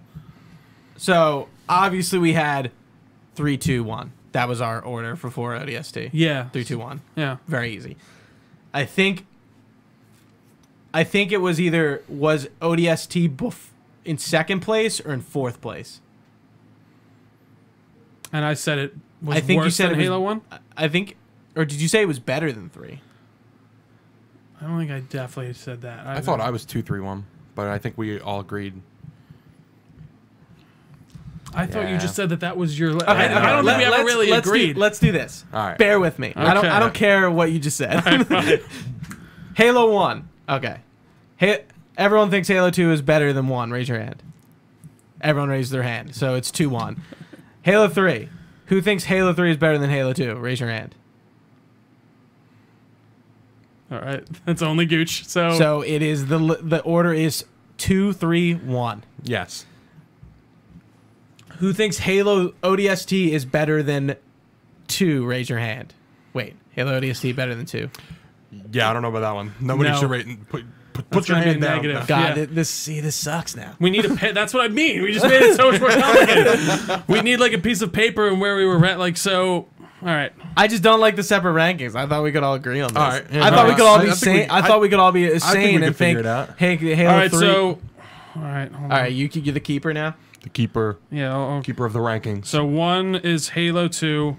Speaker 1: So obviously we had three, two, one. That was our order for four O D S T.
Speaker 2: Yeah.
Speaker 1: Three, two, one.
Speaker 2: Yeah.
Speaker 1: Very easy. I think. I think it was either was O D S T bef- in second place or in fourth place.
Speaker 2: And I said it was
Speaker 1: I think
Speaker 2: worse
Speaker 1: you said
Speaker 2: than
Speaker 1: it was,
Speaker 2: Halo One.
Speaker 1: I think, or did you say it was better than three?
Speaker 2: I don't think I definitely said that.
Speaker 3: I thought I was two three one, but I think we all agreed.
Speaker 2: I thought you
Speaker 3: Yeah.
Speaker 2: just said that that was your.
Speaker 1: Okay,
Speaker 2: I, I don't
Speaker 1: let-
Speaker 2: think we ever
Speaker 1: let's-
Speaker 2: really
Speaker 1: let's
Speaker 2: agreed.
Speaker 1: Do, let's do this.
Speaker 3: All right.
Speaker 1: Bear with me. I don't.
Speaker 2: Okay.
Speaker 1: I don't care what you just said. Halo One. Okay. Ha- everyone thinks Halo Two is better than One. Raise your hand. Everyone raised their hand. So it's two one. Halo Three. Who thinks Halo Three is better than Halo Two? Raise your hand.
Speaker 2: All right, that's only Gooch. So,
Speaker 1: So it is the the order is two, three, one.
Speaker 3: Yes.
Speaker 1: Who thinks Halo O D S T is better than two? Raise your hand. Wait, Halo O D S T better than two?
Speaker 3: Yeah, I don't know about that one. Nobody
Speaker 2: No.
Speaker 3: should rate. and Put put,
Speaker 2: That's
Speaker 3: put your
Speaker 2: gonna be
Speaker 3: hand down.
Speaker 2: negative.
Speaker 1: God,
Speaker 2: Yeah.
Speaker 1: th- this see this sucks now.
Speaker 2: we need a. Pa- that's what I mean. We just made it so much more complicated. We need like a piece of paper and where we were at. Like so. All right.
Speaker 1: I just don't like the separate rankings. I thought we could all agree on this.
Speaker 3: All right, yeah,
Speaker 1: I
Speaker 3: no,
Speaker 1: thought we
Speaker 3: I-
Speaker 1: could all
Speaker 3: I-
Speaker 1: be
Speaker 3: I think
Speaker 1: sane.
Speaker 3: we-
Speaker 1: I,
Speaker 3: I-
Speaker 1: thought we could all be
Speaker 3: think
Speaker 1: sane
Speaker 3: we
Speaker 1: and
Speaker 3: could
Speaker 1: think,
Speaker 3: figure it out.
Speaker 1: hey, Halo
Speaker 2: All right.
Speaker 1: three.
Speaker 2: So. All right. Hold on.
Speaker 1: all right, you you're the keeper now.
Speaker 3: The keeper,
Speaker 2: Yeah. I'll, I'll-
Speaker 3: keeper of the rankings.
Speaker 2: So one is Halo Two.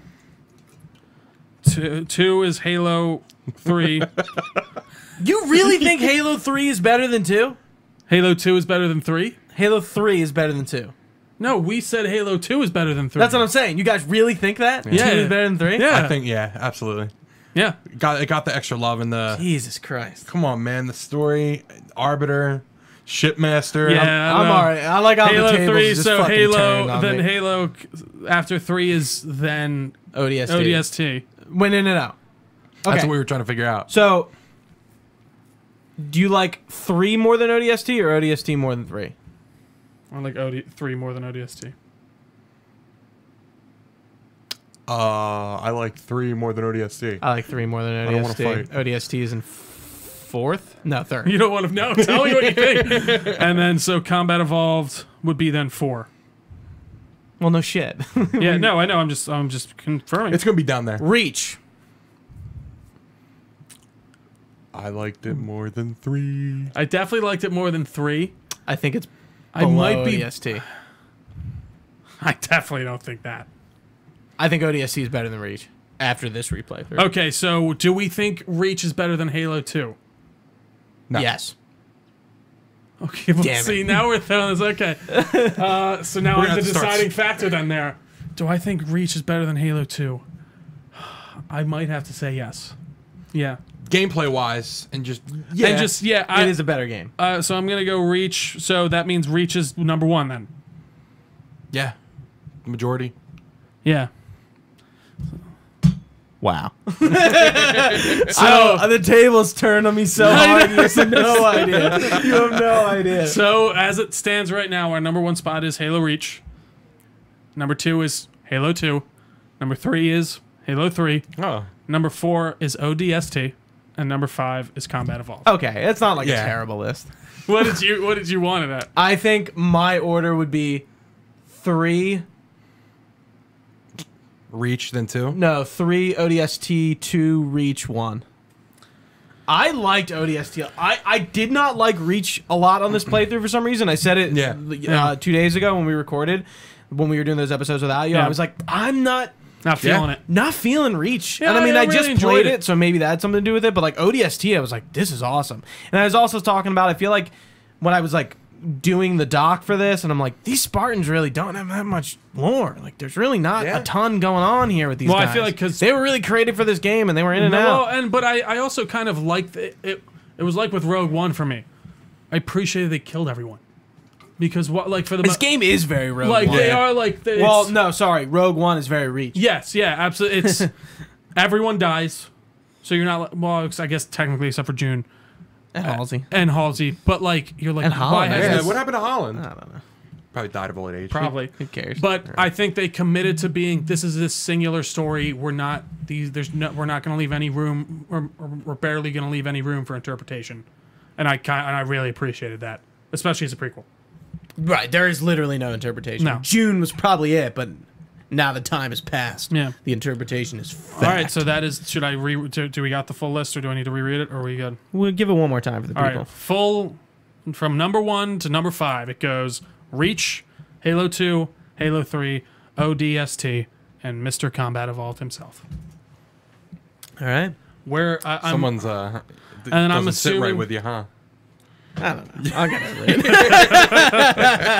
Speaker 2: Two, two is Halo Three.
Speaker 1: You really think Halo three is better than two?
Speaker 2: Halo Two is better than Three.
Speaker 1: Halo three is better than two.
Speaker 2: No, we said Halo Two is better than Three.
Speaker 1: That's what I'm saying. You guys really think that?
Speaker 2: Yeah.
Speaker 1: Two is better than three?
Speaker 2: Yeah.
Speaker 3: I think yeah, absolutely.
Speaker 2: Yeah.
Speaker 3: Got it. Got the extra love in the.
Speaker 1: Jesus Christ.
Speaker 3: Come on, man. The story, Arbiter, Shipmaster.
Speaker 2: Yeah.
Speaker 3: I'm-
Speaker 2: I don't
Speaker 1: I'm
Speaker 2: know.
Speaker 1: alright. I like how
Speaker 2: Halo
Speaker 1: the tables
Speaker 2: Three.
Speaker 1: just
Speaker 2: So
Speaker 1: fucking
Speaker 2: Halo,
Speaker 1: turned on
Speaker 2: then
Speaker 1: me.
Speaker 2: Halo after Three is then
Speaker 1: O D S T.
Speaker 2: O D S T.
Speaker 1: Wait, no, no, no. Okay.
Speaker 3: That's what we were trying to figure out.
Speaker 1: So, do you like three more than O D S T or O D S T more than three?
Speaker 2: I like O D Three more than O D S T.
Speaker 3: Uh, I like three more than O D S T.
Speaker 1: I like three more than
Speaker 3: I don't wanna
Speaker 1: O D S T.
Speaker 3: fight.
Speaker 1: O D S T is in f- fourth? No, third.
Speaker 2: You don't want to know. Tell me what you think. And then so Combat Evolved would be then four.
Speaker 1: Well, no shit.
Speaker 2: Yeah. No, I know. I'm just I'm just confirming.
Speaker 3: It's gonna be down there.
Speaker 1: Reach.
Speaker 3: I liked it more than three.
Speaker 2: I definitely liked it more than three.
Speaker 1: I think it's
Speaker 2: I
Speaker 1: below
Speaker 2: might be.
Speaker 1: O D S T.
Speaker 2: I definitely don't think that.
Speaker 1: I think O D S T is better than Reach after this replay. Through.
Speaker 2: Okay, so do we think Reach is better than Halo two?
Speaker 3: No.
Speaker 1: Yes.
Speaker 2: Okay, well,
Speaker 1: Damn it.
Speaker 2: see, now we're throwing this. Okay. Uh, so now
Speaker 3: We're
Speaker 2: I'm
Speaker 3: gonna
Speaker 2: the
Speaker 3: have to start-
Speaker 2: deciding factor then there. Do I think Reach is better than Halo two? I might have to say yes. Yeah.
Speaker 3: Gameplay wise, and just
Speaker 2: Yeah. And just, yeah. I,
Speaker 1: It is a better game.
Speaker 2: uh, so I'm going to go Reach. So that means Reach is number one then.
Speaker 3: yeah, the majority.
Speaker 2: Yeah.
Speaker 1: Wow.
Speaker 2: So,
Speaker 1: Oh, the tables turned on me so hard. You have no idea. You have no idea.
Speaker 2: so as it stands right now, our number one spot is Halo Reach. Number two is Halo two. Number three is Halo three.
Speaker 1: Oh.
Speaker 2: Number four is O D S T. And number five is Combat Evolved.
Speaker 1: Okay, it's not like
Speaker 3: Yeah.
Speaker 1: a terrible list.
Speaker 2: What did you What did you want it at?
Speaker 1: I think my order would be three.
Speaker 3: Reach then two.
Speaker 1: No, three O D S T, two Reach, one. I liked O D S T. I, I did not like Reach a lot on this playthrough for some reason. I said it
Speaker 3: Yeah.
Speaker 1: uh,
Speaker 2: Yeah.
Speaker 1: two days ago when we recorded, when we were doing those episodes without you.
Speaker 2: Yeah.
Speaker 1: I was like, I'm not
Speaker 2: Not
Speaker 3: Yeah.
Speaker 2: feeling it.
Speaker 1: not feeling Reach.
Speaker 2: Yeah,
Speaker 1: and I mean,
Speaker 2: I
Speaker 1: I,
Speaker 2: really
Speaker 1: just
Speaker 2: enjoyed
Speaker 1: played
Speaker 2: it.
Speaker 1: it. so maybe that had something to do with it. But like O D S T, I was like, this is awesome. And I was also talking about, I feel like when I was like doing the doc for this, and I'm like, these Spartans really don't have that much lore. Like, there's really not
Speaker 3: Yeah.
Speaker 1: a ton going on here with these
Speaker 2: Well, I
Speaker 1: guys.
Speaker 2: feel like 'cause-
Speaker 1: they were really creative for this game, and they were in and
Speaker 2: No, well,
Speaker 1: out.
Speaker 2: and but I, I also kind of liked it, it. It was like with Rogue One for me. I appreciated they killed everyone because what like for the
Speaker 1: This
Speaker 2: mo-
Speaker 1: game is very Rogue
Speaker 2: like
Speaker 1: One.
Speaker 2: they are like the,
Speaker 1: Well,
Speaker 2: it's-
Speaker 1: no, sorry, Rogue One is very Reach.
Speaker 2: yes, yeah, absolutely. It's everyone dies, so you're not like- well. I guess technically except for June
Speaker 1: And Halsey.
Speaker 2: and Halsey, but like you're like
Speaker 1: And
Speaker 2: why
Speaker 1: Holland,
Speaker 2: has
Speaker 3: Yeah,
Speaker 2: this-
Speaker 3: what happened to Holland?
Speaker 1: I don't know.
Speaker 3: Probably died of old age.
Speaker 2: probably.
Speaker 1: Who cares?
Speaker 2: But I think they committed to being this is this singular story. We're not these. There's no. We're not going to leave any room. Or, or we're barely going to leave any room for interpretation, and I ki- and I really appreciated that, especially as a prequel.
Speaker 1: Right, there is literally no interpretation.
Speaker 2: No.
Speaker 1: June was probably it, but now the time has passed.
Speaker 2: Yeah.
Speaker 1: The interpretation is fact.
Speaker 2: All right, so that is. Should I re? Do, do we got the full list, or do I need to reread it, or are we good?
Speaker 1: We'll give it one more time for the
Speaker 2: All
Speaker 1: people.
Speaker 2: right, full from number one to number five. It goes Reach, Halo two, Halo three, O D S T, and Mister Combat Evolved himself.
Speaker 1: All right.
Speaker 2: Where I, I'm.
Speaker 3: Someone's uh, d-
Speaker 2: And I'm
Speaker 3: doesn't sit right
Speaker 2: assuming-
Speaker 3: with you, huh?
Speaker 1: I don't know. I'll get it right.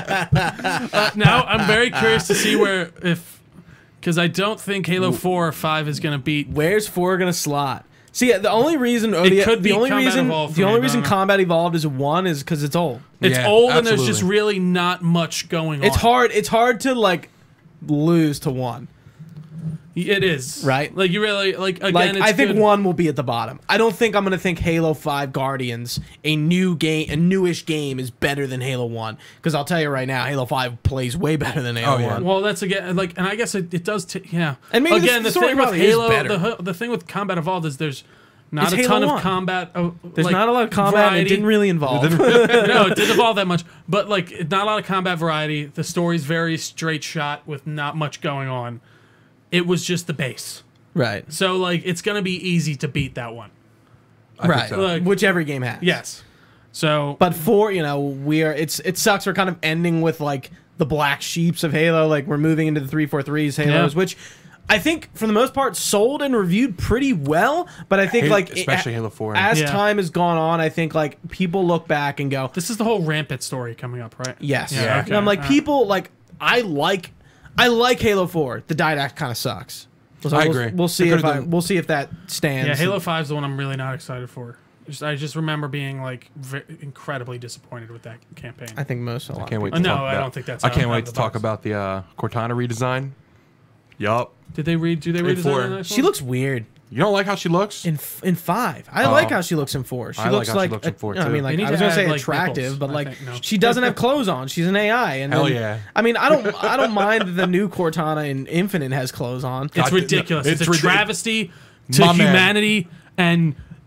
Speaker 2: Now I'm very curious to see where if because I don't think Halo four or five is going to beat.
Speaker 1: Where's four gonna slot? See, the only reason O D-
Speaker 2: could
Speaker 1: the
Speaker 2: be
Speaker 1: only
Speaker 2: Combat
Speaker 1: reason
Speaker 2: Evolved for
Speaker 1: the
Speaker 2: me,
Speaker 1: only
Speaker 2: but I
Speaker 1: reason
Speaker 2: don't know.
Speaker 1: Combat Evolved is one is because it's old.
Speaker 2: It's
Speaker 3: Yeah,
Speaker 2: old and there's just
Speaker 3: absolutely.
Speaker 2: really not much going on.
Speaker 1: It's hard. It's hard to like lose to one.
Speaker 2: It is
Speaker 1: Right?
Speaker 2: Like you really like again.
Speaker 1: Like
Speaker 2: it's
Speaker 1: I think
Speaker 2: good.
Speaker 1: one will be at the bottom. I don't think I'm gonna think Halo five Guardians, a new game, a newish game, is better than Halo one. Because I'll tell you right now, Halo five plays way better than Halo
Speaker 3: Oh, yeah.
Speaker 1: one.
Speaker 2: Well, that's again like, and I guess it, it does. T- yeah,
Speaker 1: And maybe the
Speaker 2: again, the,
Speaker 1: story
Speaker 2: thing with
Speaker 1: probably is
Speaker 2: Halo,
Speaker 1: better.
Speaker 2: the the thing with Combat Evolved is there's not
Speaker 1: It's
Speaker 2: a
Speaker 1: Halo
Speaker 2: ton
Speaker 1: one.
Speaker 2: of combat. Uh,
Speaker 1: There's
Speaker 2: like,
Speaker 1: not a lot of combat. And it
Speaker 2: variety.
Speaker 1: didn't really involve.
Speaker 2: no, it didn't evolve that much, but like not a lot of combat variety. The story's very straight shot with not much going on. It was just the base,
Speaker 1: right.
Speaker 2: so like it's gonna be easy to beat that one.
Speaker 3: I think
Speaker 1: Right.
Speaker 3: so.
Speaker 2: Like-
Speaker 1: Which every game has.
Speaker 2: Yes, so
Speaker 1: But four, you know, we are. It's it sucks. We're kind of ending with like the black sheeps of Halo. Like we're moving into the three four threes Halos,
Speaker 2: Yeah.
Speaker 1: which I think for the most part sold and reviewed pretty well. But I think
Speaker 3: Halo-
Speaker 1: like
Speaker 3: especially
Speaker 1: a-
Speaker 3: Halo four.
Speaker 1: as
Speaker 2: Yeah.
Speaker 1: time has gone on, I think like people look back and go,
Speaker 2: this is the whole Rampant story coming up, right?
Speaker 1: yes.
Speaker 2: Yeah,
Speaker 1: And I'm like,
Speaker 2: okay.
Speaker 1: people like I like I like Halo four. The Didact kind of sucks. So
Speaker 3: I
Speaker 1: we'll,
Speaker 3: agree.
Speaker 1: We'll see
Speaker 3: They
Speaker 1: if
Speaker 3: could've
Speaker 1: I,
Speaker 3: done-
Speaker 1: we'll see if that stands.
Speaker 2: Yeah, Halo five is the one I'm really not excited for. Just, I just remember being like ve- incredibly disappointed with that campaign.
Speaker 1: I think most. A lot
Speaker 3: I can't
Speaker 1: of
Speaker 3: wait.
Speaker 1: people-
Speaker 3: To
Speaker 2: Uh, no,
Speaker 3: talk
Speaker 2: I
Speaker 3: about,
Speaker 2: don't think that's
Speaker 3: I
Speaker 2: out-
Speaker 3: can't
Speaker 2: out
Speaker 3: wait
Speaker 2: of
Speaker 3: to
Speaker 2: the
Speaker 3: talk
Speaker 2: box.
Speaker 3: about the uh, Cortana redesign. Yup.
Speaker 2: Did they read? Do they
Speaker 3: In
Speaker 2: redesign
Speaker 3: four.
Speaker 2: the next
Speaker 1: She
Speaker 2: one?
Speaker 1: looks weird.
Speaker 3: You don't like how she looks?
Speaker 1: In f- in five, I
Speaker 3: Oh.
Speaker 1: like how she looks in four. She
Speaker 3: I like
Speaker 1: looks
Speaker 3: how she
Speaker 1: like,
Speaker 3: looks in four,
Speaker 1: I
Speaker 3: too.
Speaker 1: mean, like
Speaker 2: They need
Speaker 1: I was
Speaker 2: to
Speaker 1: gonna
Speaker 2: add,
Speaker 1: say
Speaker 2: like,
Speaker 1: attractive,
Speaker 2: nipples,
Speaker 1: but
Speaker 2: I
Speaker 1: like
Speaker 2: think, no.
Speaker 1: she doesn't have clothes on. She's an A I. And
Speaker 3: Hell
Speaker 1: then-
Speaker 3: yeah.
Speaker 1: I mean, I don't I don't mind that the new Cortana in Infinite has clothes on.
Speaker 2: It's
Speaker 3: God,
Speaker 2: ridiculous.
Speaker 3: no,
Speaker 2: It's,
Speaker 3: it's
Speaker 2: a
Speaker 3: ridic-
Speaker 2: travesty to
Speaker 3: My man.
Speaker 2: humanity and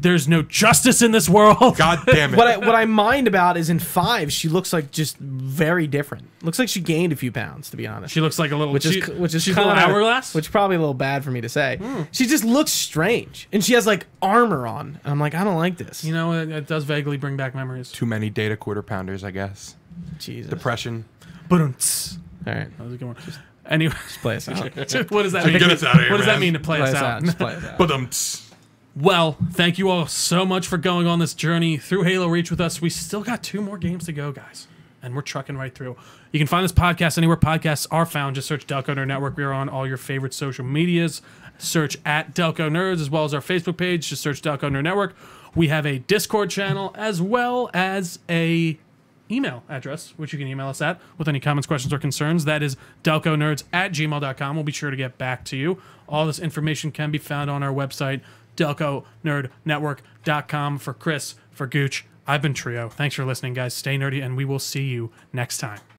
Speaker 2: There's no justice in this world.
Speaker 3: God damn it.
Speaker 1: What I what I mind about is in five, she looks like just very different. Looks like she gained a few pounds, to be honest.
Speaker 2: She looks like a little,
Speaker 1: which
Speaker 2: she,
Speaker 1: is which is
Speaker 2: she's
Speaker 1: kind
Speaker 2: a
Speaker 1: of
Speaker 2: little hourglass.
Speaker 1: which is probably a little bad for me to say. Mm. She just looks strange, and she has like armor on. And I'm like, I don't like this.
Speaker 2: You know, it, it does vaguely bring back memories.
Speaker 3: Too many data quarter pounders, I guess.
Speaker 1: Jesus.
Speaker 3: Depression.
Speaker 2: But
Speaker 1: All right,
Speaker 2: that was a good one. Anyway,
Speaker 1: just play us out.
Speaker 2: what does that mean?
Speaker 3: Get us out of here,
Speaker 2: what does that
Speaker 3: man.
Speaker 2: mean to play,
Speaker 1: play
Speaker 2: us
Speaker 1: us
Speaker 2: out?
Speaker 1: out. Just play us out.
Speaker 3: But um.
Speaker 2: Well, thank you all so much for going on this journey through Halo Reach with us. We still got two more games to go, guys, and we're trucking right through. You can find this podcast anywhere podcasts are found. Just search Delco Nerd Network. We are on all your favorite social medias. Search at Delco Nerds, as well as our Facebook page. Just search Delco Nerd Network. We have a Discord channel, as well as a email address, which you can email us at with any comments, questions, or concerns. That is delconerds at gmail dot com. We'll be sure to get back to you. All this information can be found on our website, delco nerd network dot com. For Chris, for Gooch, I've been Trio. Thanks for listening, guys. Stay nerdy, and we will see you next time.